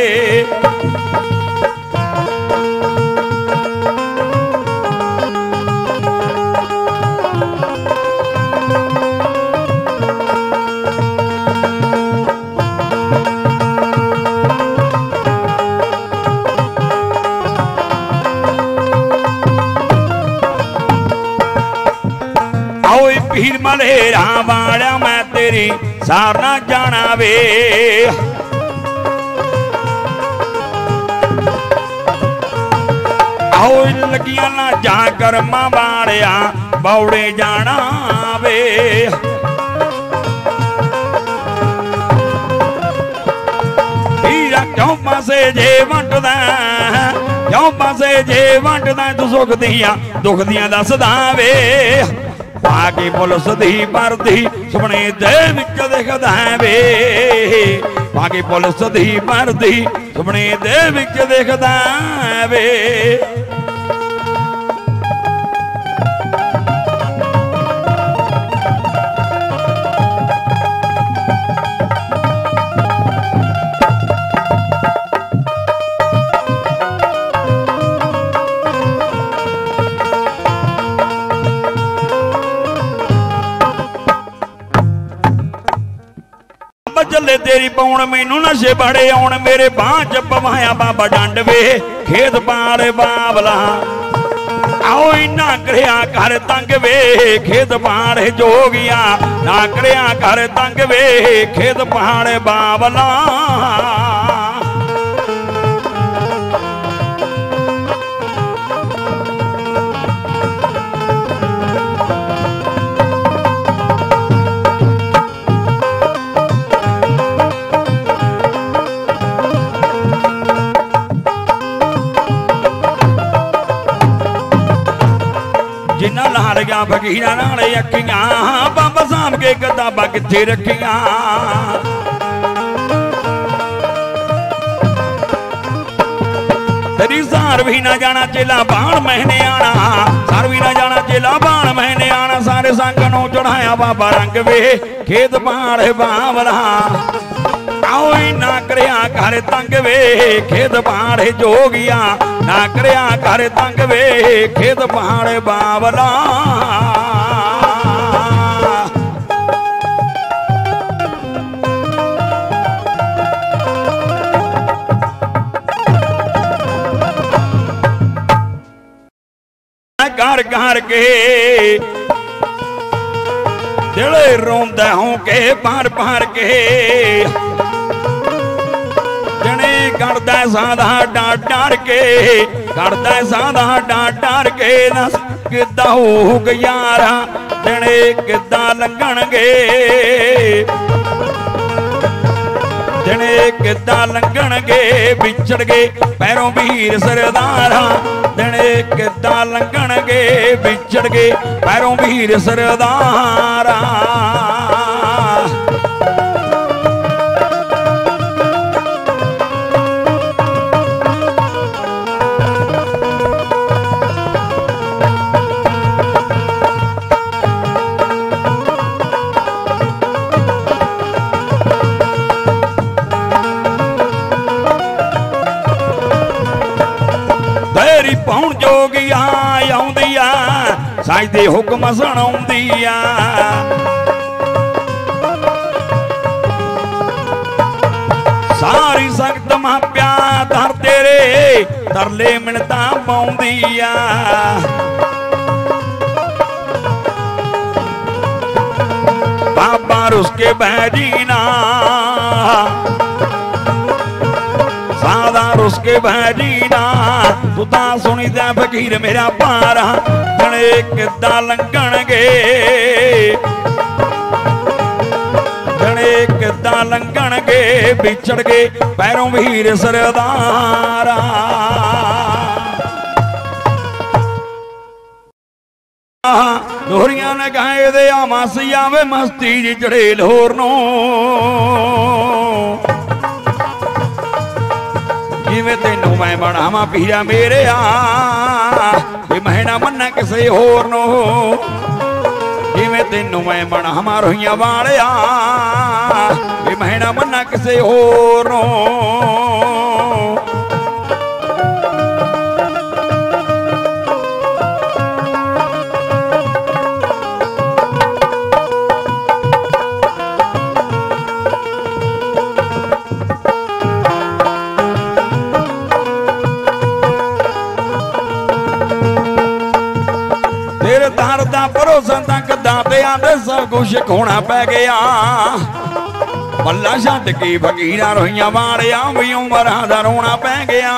पीर मलेरा वाला मैं तेरी सारना जाना वे आओ लगिया ना जा कर मावाड़िया बौड़े जाना वे पीरा क्यों पासे जे वंटदा क्यों पासे जे वंटदा तू सुख दिया दुख दिया दसदा वे आगे पुलिस दी वर्दी सुपने दे विच दिखदा वे आगे पुलिस दी वर्दी सुपने दे विच दिखदा वे चले तेरी पाउण मैनू नशे बड़े आउण मेरे बांह च पवाया बाबा डंड वे खेत पाले बावला आओ इना करया कर तंग वे खेत पाले जोगिया ना करया कर तंग वे खेत पाले बावला जिन्ना लालिया फकीरा नाले अखियां बाबा साहब के किताबां किथे रखियां तेरी सार भी ना जाना चेला बाण महीने आना सार भी ना जाना चेला बाण महीने आना सारे संग नू चढ़ाया बाबा रंग वे खेत पाले बावला आओ ना करया कर तंग वे खेत पाले जोगिया ना करया कर तंग वे खेत पाले बावला घर घर के दिल रोंदा हूं के पार पार के जने करदा साधा डार डार के करदा साधा डार डार के नस किदा हो गयारा जने किदा लंघणगे जने किदा लंघणगे विछड़ गए पैरों वीर सरदारा जने किदा लंघणगे विछड़ गए पैरों वीर सरदारा पौण जोगिया आउंदिया साईं दे हुक्म सुणाउंदिया सारी संगत मापिया दर तेरे तरले मिनता पाउंदिया बाबा रुसके बैजीना सादा रुसके बैजीना तू ता सुनी दा फकीर मेरा पारा जने किदा लंघणगे जने किदा लंघणगे विछड़ गए पैरों वीर सरदारा दोहरिया ने गाए दे आमासी आवे मस्ती जी चढ़ेल होर नो जिवें तेनू मैं बनावा पीरा मेरे आ मैं ना मन्ना किसे होर नो जिवें तेनू मैं बनावा रोहियां वाले आ मैं ना मन्ना किसे होर नो भरोसा तक दादिया सब कुछ खोना पै गया पल्ला छड्ड के फकीरा रोहियां वालिया भी उमरां दा रोना पै गया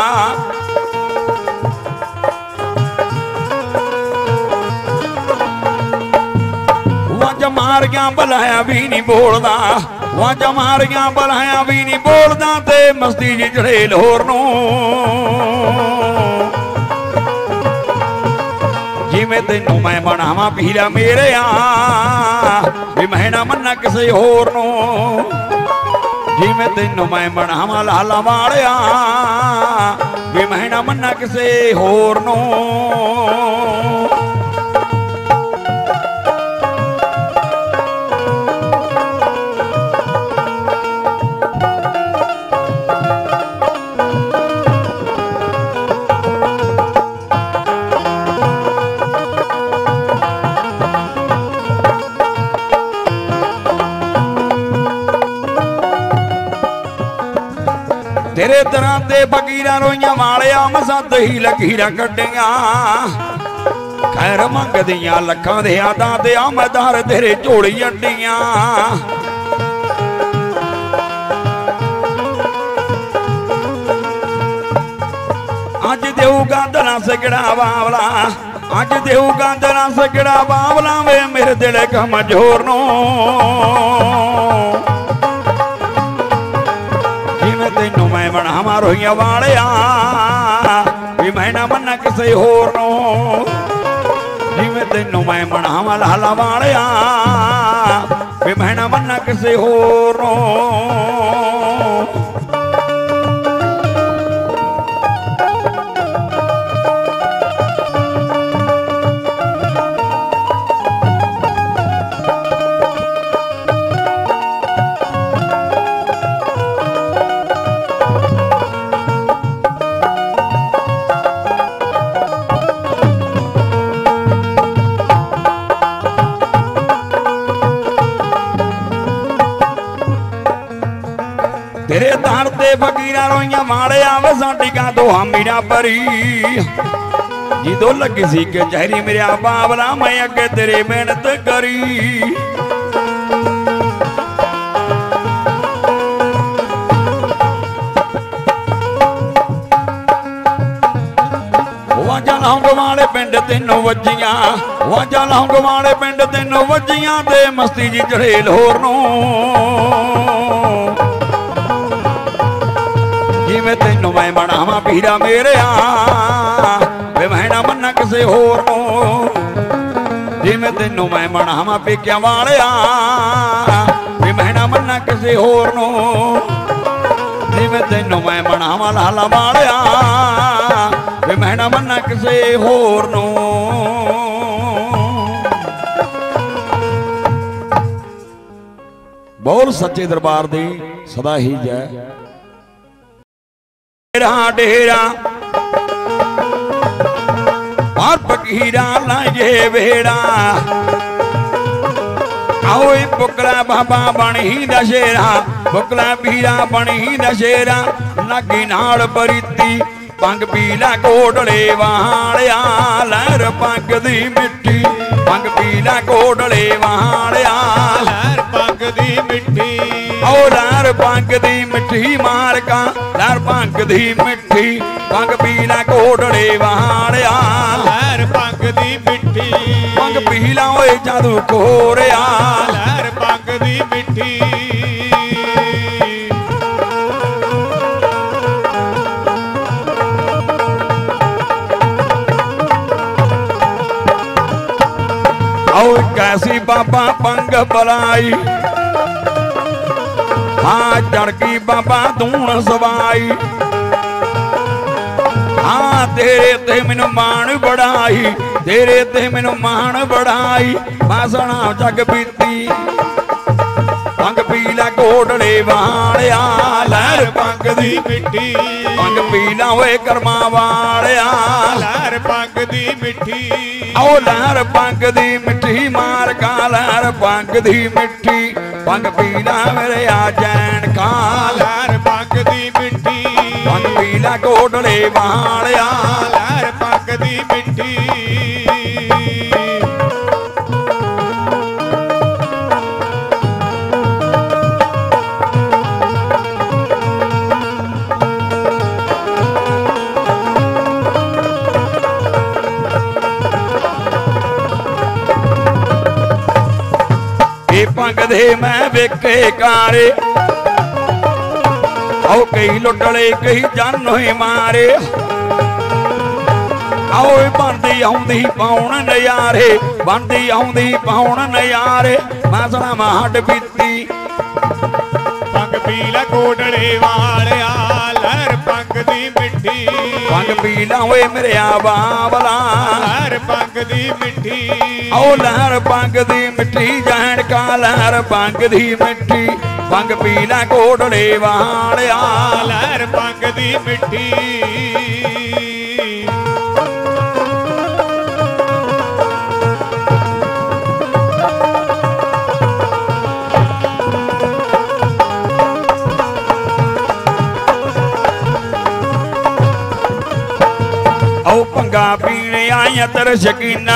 वंज मारिया बुलाया भी नहीं बोलदा वंज मारिया बुलाया भी नहीं बोलदा ते मस्ती जी चढ़ेल होर नूं जिमें तेनू मैं बनावा पीरा मेरे आ भी मैं ना मन्ना किसी होर नू जिमें तेनू मैं बनावा लाला वालिया भी मैं ना मन्ना किसी होर नू तेरे तरह दे फकीरा रोइया वालिया मसा दही लकीरा कटिया खैर मंगदियां लखा दे आदा दे आमदार तेरे झोली अड्डियां अज देऊगा दरा सगड़ा बावला अज देऊगा दरा सगड़ा बावला वे मेरे दिल कमजोर नो तेनू मैं बनावा रोइया वालिया भी मैं ना मन्ना किसी होर नू जिमें तेनू मैं बनावा लाला वालिया भी मैं ना मन्ना किसी होर नू तेरे दर ते फकीरा रोइया वालिया वे साडी का तो मीरा परी जिदों लगी सी कचहरी मेरा बावला मैं अगे तेरे मेहनत करी वाजा लौंग वाले पिंड तेनों वजियां वाजा लौंग वाले पिंड तेनों वजियां ते मस्ती जी चढ़ेल होर नू जिमें तेनू मैं बनावा पीरा मेरे आ वे मैं ना मन्ना किसी होर नू जिमें तेनू मैं बनावा पेकिया वालिया वे मैं ना मन्ना किसी होर नू जिमें तेनू मैं बनावा लाला वालिया वे मैं ना मन्ना किसी होर नू बोल सच्चे दरबार दी सदा ही जय डेरा और फकीरा लाए बेड़ा आओ बुकला बाबा बनी दशेरा बुकला पीरा बनी दशेरा नगी नाल बरीती पंग पीला कोडले वालिया लहर पंग दी मिट्टी पंग पीला कोडले वालिया लहर पंग दी मिट्टी ओ लहर पंग दी मिट्टी मारका लहर पंग दी मिट्टी पंग पीला कोडले वालिया लहर पंग दी मिट्टी पंग पीला ओए जादू कोरिया लहर पंग दी मिट्टी कैसी बाबा पंग बलाई हाँ चढ़की बाबा दूण सवाई हाँ तेरे ते मैनू मान बढ़ाई तेरे ते मैनू मान बढ़ाई बासना जग बीती पंग पीला कोडले वालिया लहर पंग दी मिट्टी पंग पीला होए कर्मा वालिया लहर पंग दी मिट्टी आओ लहर पंग दी मिट्टी मार का लहर पंग दी मिट्टी पंग पीला मेरे आ जैन का लहर पंग दी मिट्टी पंग पीला कोडले वालिया लहर पंग दी मिट्टी पंग दे मैं वेखे कारे आओ कई लुटले कई जान ही मारे आओ बनदी आउंदी पाउण नज़ारे बनदी आउंदी पाउण नज़ारे मैं सुना हट बीती पंग पीला कोटड़े वालिया लहर पंग दी मिठी पंग पीला होए मेरे बावला लहर पंग दी मिठी आओ लहर पंग दी मिठी जैन का लहर पंग दी मिठी पंग पीला कोटड़े वालिया लहर पंग दी मिठी पंगा पीने आया तर शकीना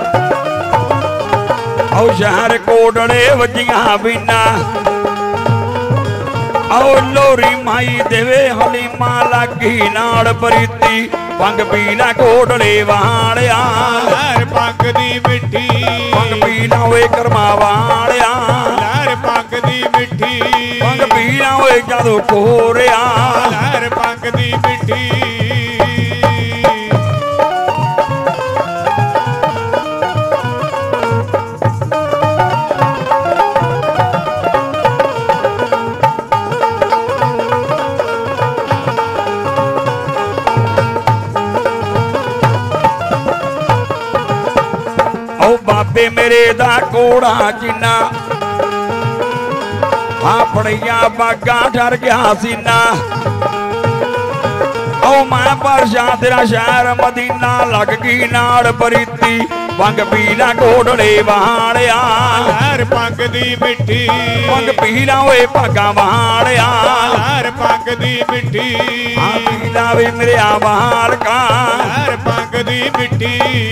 औ शहर कोटड़े वजिया बिना औ लोरी माई देवे हलीमा लागी नाड़ प्रीति पंग पीला कोटड़े वालिया लहर पंग दी मिठी पंग पीला वे कर्मा वालिया लहर पंग दी मिठी पंग पीला वे जादू कोरिया लहर पंग दी मिठी बाबे मेरे दा कोड़ा जिन्ना आपड़िया बागा डर गया सीना ओ मैं परशा तेरा शहर मदीना लग गई नाड़ प्रीति पंग पीला कोटड़े वालिया लहर पंग दी मिठी पंग पीला वे भागा वालिया लहर पंग दी मिठी पीला वे मेरे वाल का लहर पंग दी मिठी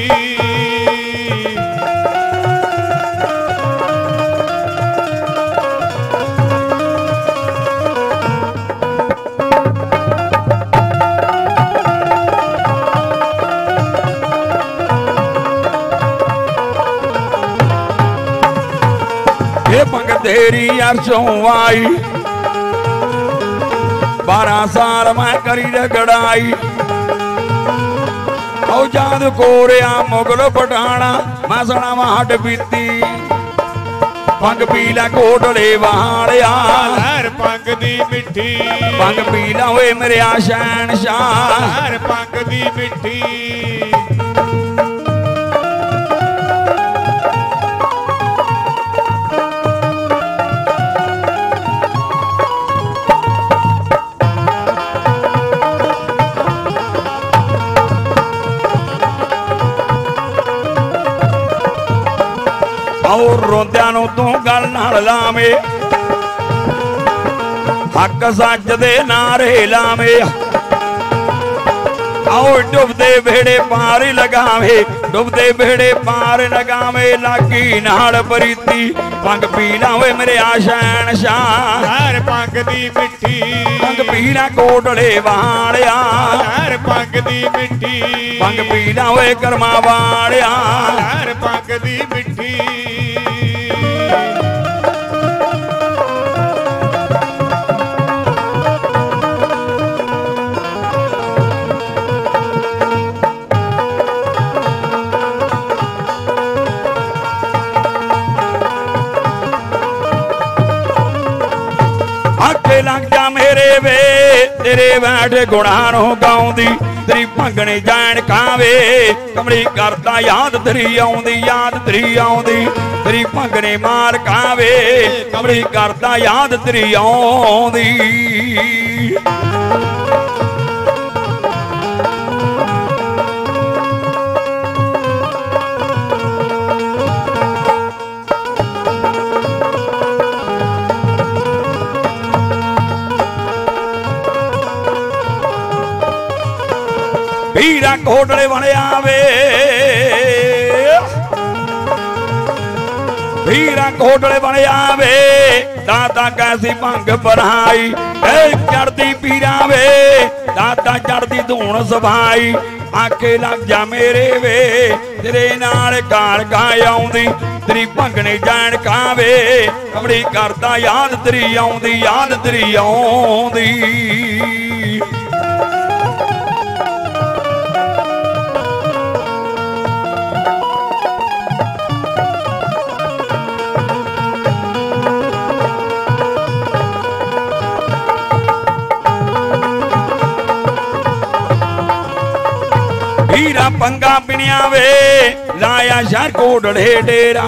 पंग तेरी अरसों आई बारह साल मैं करी रगड़ाई औ जाद कोरिया मुगल पटाना मैं सुना हट बीती पंग पीला कोटड़े वालिया लहर पंग दी मिठी पंग पीला होए मेरे शहन शाह लहर पंग दी मिठी और रोंदियां नूं तू गल नाल लावे हक सच दे नारे लावे आओ डुबदे बेड़े पार लगावे डुबदे बेड़े पार लगावे लागी नाड़ प्रीति पंग पीला होए मेरे शहन शाह लहर पंग दी मिठी पंग पीला कोटड़े वालिया लहर पंग दी मिठी पंग पीला होए कर्मा वालिया लहर पंग दी मिठी आखे लग जा मेरे वे तेरे बैठ गुणानो गाउंदी तेरी भंगने जान कावे कमली करता याद तेरी आउंदी याद तेरी आउंदी तेरी भंगने मार कावे कमली करता याद तेरी आउंदी हीरा कोटड़े वालिया वे हीरा कोटड़े वालिया वे दाता कैसी भंग बनाई चढ़ती पीरा वे दाता चढ़ती धूण सभाई आखे लग जा मेरे वे तेरे नाल कार गाय आउंदी तेरी भंगने जान कावे कमड़ी करता याद तेरी आउंदी याद तेरी आउंदी पीरा पंगा पिनिया वे लाया शहर कोटड़े डेरा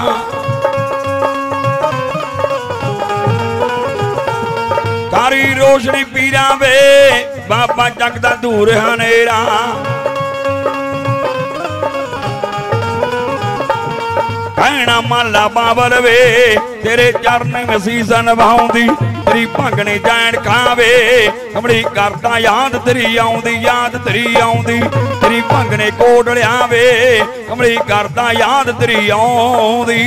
कारी रोशनी पीरा वे बाबा जगदा दूर हनेरा कहना माला बाबर वे तेरे चरण में सीसन भाउंदी तेरी भंगने जैन खावे कमड़ी करता याद तेरी आउंदी याद तेरी आउंदी तेरी भंगने कोटड़िया वे कमड़ी करता याद तेरी आउंदी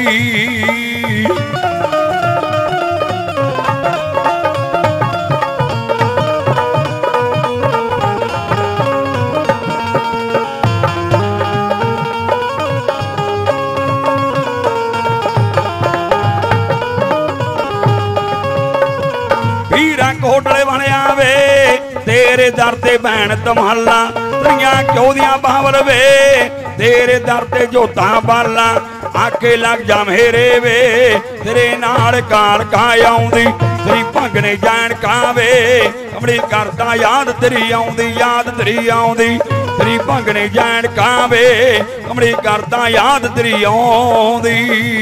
कोटड़े बने वे तेरे दर ते भैन तमहला त्रिया क्यों दिया बावर वे तेरे दर ते जोता बाला आके लग जा मेरे वे तेरे नाल काल काय आउंदी तेरी भंगने जान कावे कमड़ी करता याद तेरी आउंदी याद तेरी आउंदी तेरी भंगने जान कावे कमड़ी करता याद तेरी आउंदी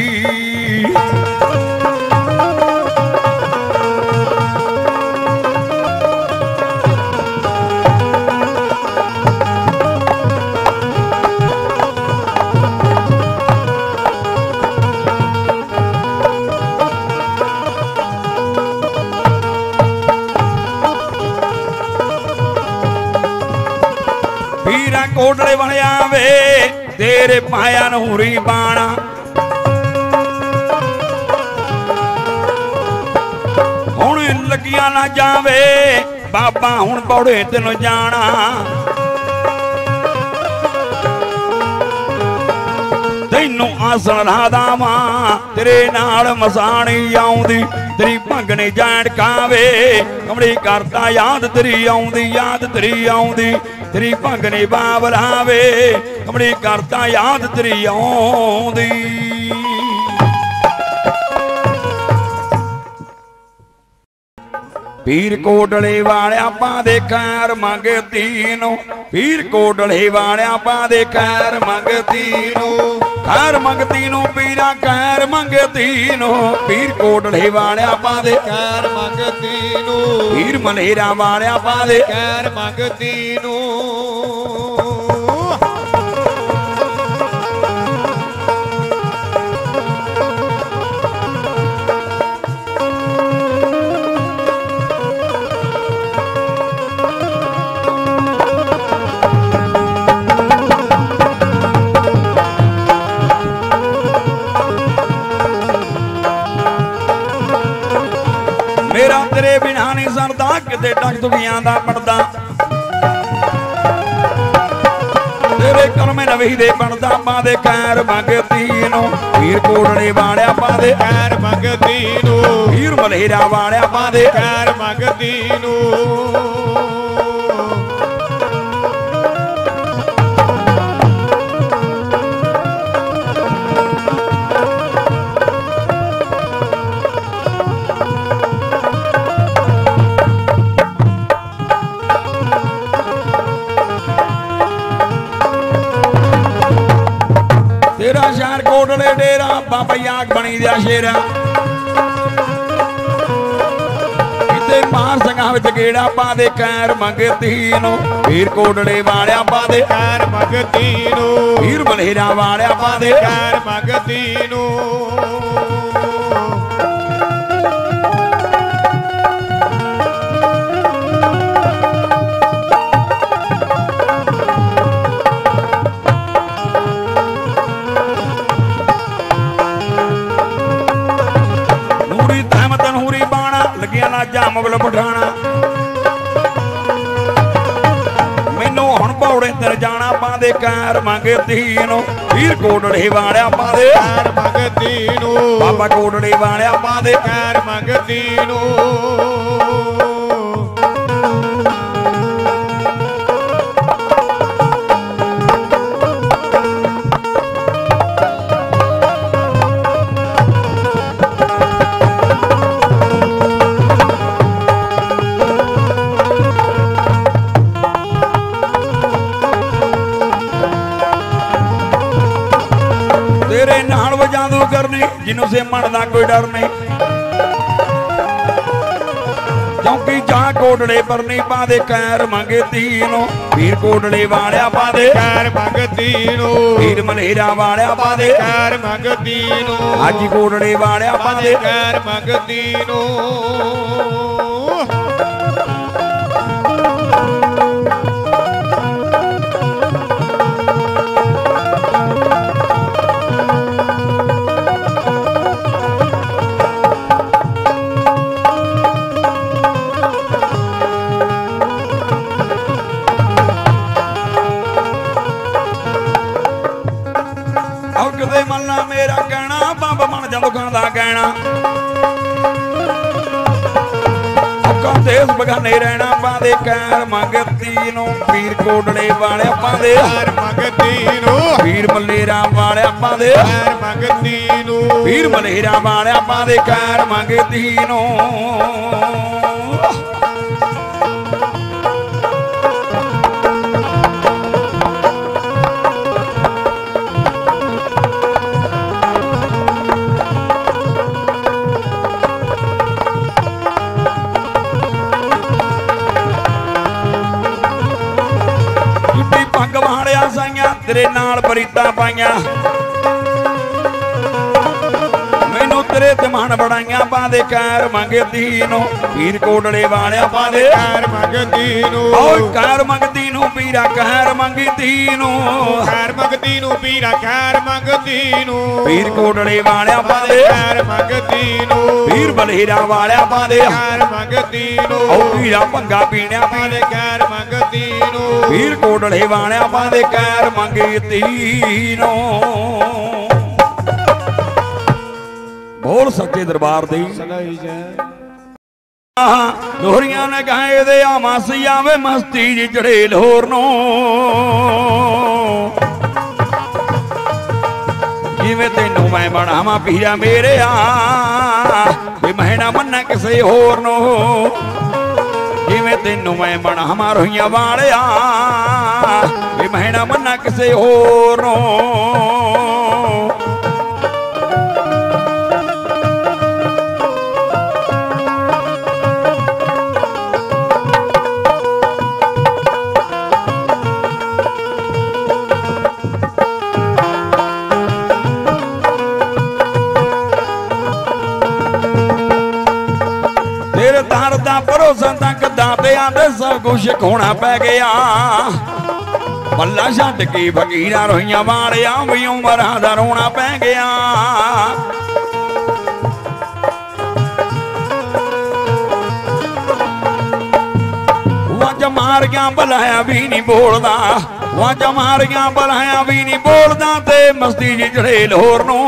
कोटड़े बनया वे तेरे पाया नूरी बाणा हुण लगिया ना जावे बाबा हुण बौड़े तेन जाना तैनू आसन राधा मां तेरे नाल मसाणी आउंदी तेरी भंगने जैन कावे कमड़ी करता याद तेरी आउंदी याद तेरी आउंदी तेरी भंगने बाबरा वे कमड़ी करता याद तेरी आउंदी पीर कोटड़े वाले पा दे खैर मंगती नो पीर कोटड़े वाले पा दे खैर मंगती नो खैर मंगती नो पीरा खैर मंगती नो पीर कोटड़े वाले पा दे खैर मंगती नो पीर मलेरा वाले पा दे खैर मंगती नो मेरा तेरे बिना नहीं सरदा किते डक दुखियां दा पड़दा तेरे कर्म नवी दे पड़दा पा दे खैर मंगती नो पीर कोटड़े वाले पा दे खैर मंगती नो पीर मलेरा वाले पा दे खैर मंगती नो तेरा शहर कोटड़े डेरा बाबा याग बनी दिया शेरा किते मार संगा विच गेड़ा पा दे खैर मंगती नो पीर कोटड़े वाले पा दे खैर मंगती नो पीर मलेरा वाले पा दे खैर मंगती नो जा मुगल पठाना मैनू हुण पौड़े तर जाना पा दे खैर मंगती नो पीर कोटड़े वाले पा दे खैर मंगती नो बाबा कोटड़े वाले पा दे खैर मंगती नो तेरे नाल वजादू करनी जिन्हों से मन का कोई डर नहीं क्योंकि जा कोटड़े पर नहीं पादे कैर मंगे तीनों वीर कोटड़े वाले पादे कैर मंग तीनों वीर मलेरा वाले पादे कैर मंग तीनों हाजी कोटड़े वाले पादे कैर मंग तीनों मेरा कहना बंब बन जा दुकान का कहना देश बगाने रहना पादे कैर मंग तीनों वीर कोटड़े वाले पादे कैर मंग तीनों वीर मलेरा वाले पादे कैर मंग तीनों वीर मलेरा वाले पादे कैर मंग तीनों तेरे नाल बरीता पाइया मैनू तेरे ते मन बड़ाइया पादे कैर मंगे तीनों वीर कोटड़े वाले पादे कैर मंग तीनों कैर मंग तीनों पीरा कैर मंगी तीनों कैर मंग तीनों पीरा कैर मंग तीनों वीर कोटड़े वाले पादे कैर मंग तीनों वीर बलेरा वाले पादे कैर मंग तीनों पीरा पंगा पीने पादे कैर मंग तीनों वीर कोटड़े वाले पादे कैर मंगे तीनों बोल सच्चे दरबार दी दोहरिया ने कहे दे आमासी आवे मस्ती जी चढ़ेल होर नो जिवें तेनू मैं बनावा पीरा मेरे आ महना मन्ना किसे होर नो जिवें तेनू मैं बनावा रोहियां वाले आ महना मन्ना किसे होर नो भरोसा तक दादिया दे सब कुछ खोना पै गया बल्ला छड्ड के फकीरा रोइयां वालिया भी उमरां दा रोना पै गया वंज मारिया बलाया भी नहीं बोलदा वंज मारिया बलाया भी नहीं बोलदा ते मस्ती जी चढ़ेल होर नूं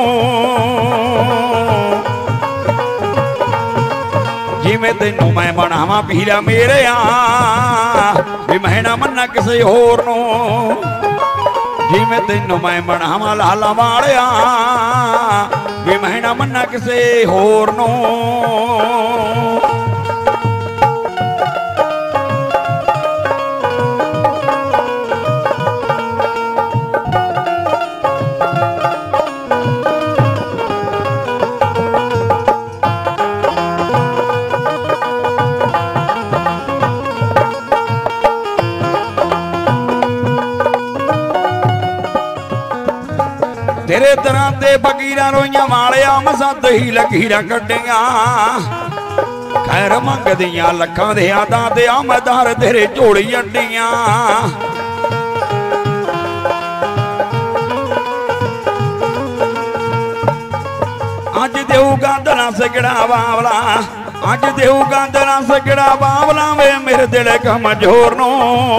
जिवें तेनू मैं बनावा पीरा मेरे आ भी महना मन्ना किसे होर नो जिवें तेनू मैं बनावा लाला वाले आ भी महना मन्ना किसे होर नो तेरे तरह दे फकीरा रोइयां वालिया मसा दही लकीरा कटिया खैर मंगदियां लखां दे आदा दे आमदार तेरे झोली अड्डियां अज देऊगा दरा सगड़ा बावला अज देऊगा दरा सगड़ा बावला वे मेरे दिल कमजोर नो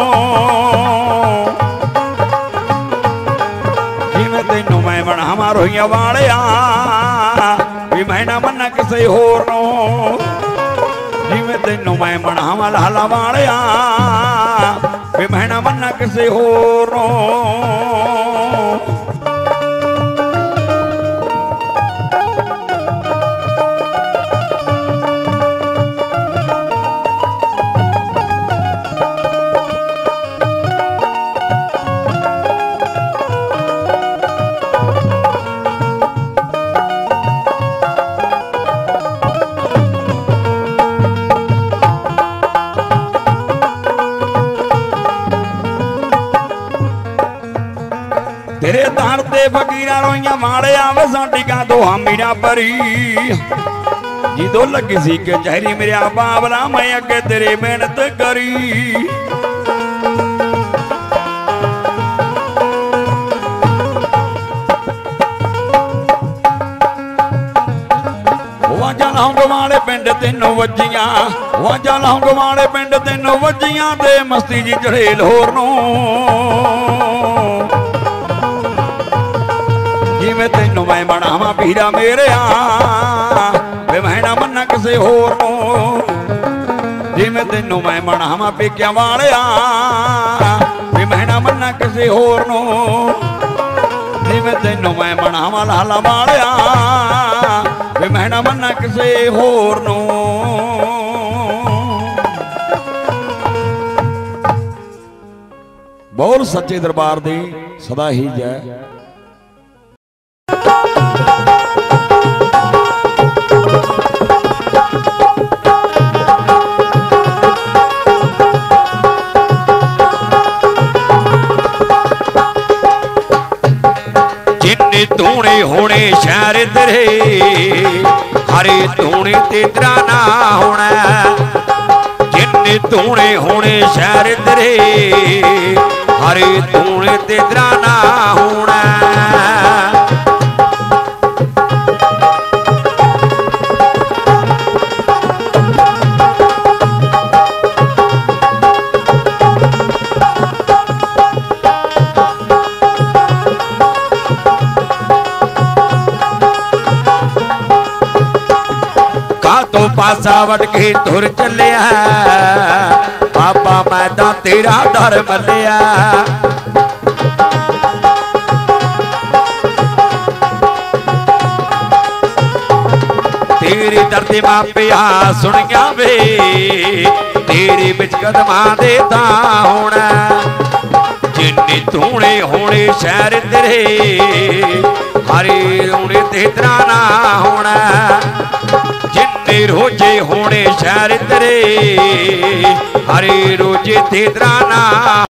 तेनू मैं बनावा रोइयां वाले भी महना मन्ना किसे होर नो जिवें तेनू मैं बनावा लाला वाले भी महना मन्ना किसे होर नो रोइया माड़े आवे साडिका तो हामीना परी जिदो लगी सी के जहरी मेरे बाबला मैं अगे तेरे मेहनत करी वाजा लौंगवाले पिंड तेनों वजियां वाजा लौंगवाले पिंड तेनों वजियां ते मस्ती जी चढ़ेल होर नूं जिवें तेनों मैं बनावां पीरा मेरे वे मैं ना मन्ना किसे होर नूं जिवें तेनों मैं बनावां पेकियां वालिया वे मैं ना मन्ना किसे होर नूं जिवें तेनों मैं बनावां लाला वालिया वे मैं ना मन्ना किसे होर नूं बोल सच्चे दरबार दी सदा ही जय। जिन्ने तूने होने शहर तेरे हरे तूने तेरा ना होना जिन्ने तूने होने शहर तेरे हरे तूने तेरा ना होना तो पासा वट के तुर चलिया बाबा मैं तो तेरा डर मलिया तेरी दर्द मापिया सुनिया वे तेरे बिच कदमां दे तां होना जिन्ने तूने होने शहर तेरे हरे होने तेरा ना होना जिन्ने रोजे होने शहर तेरे हरे रोजे तेरा ना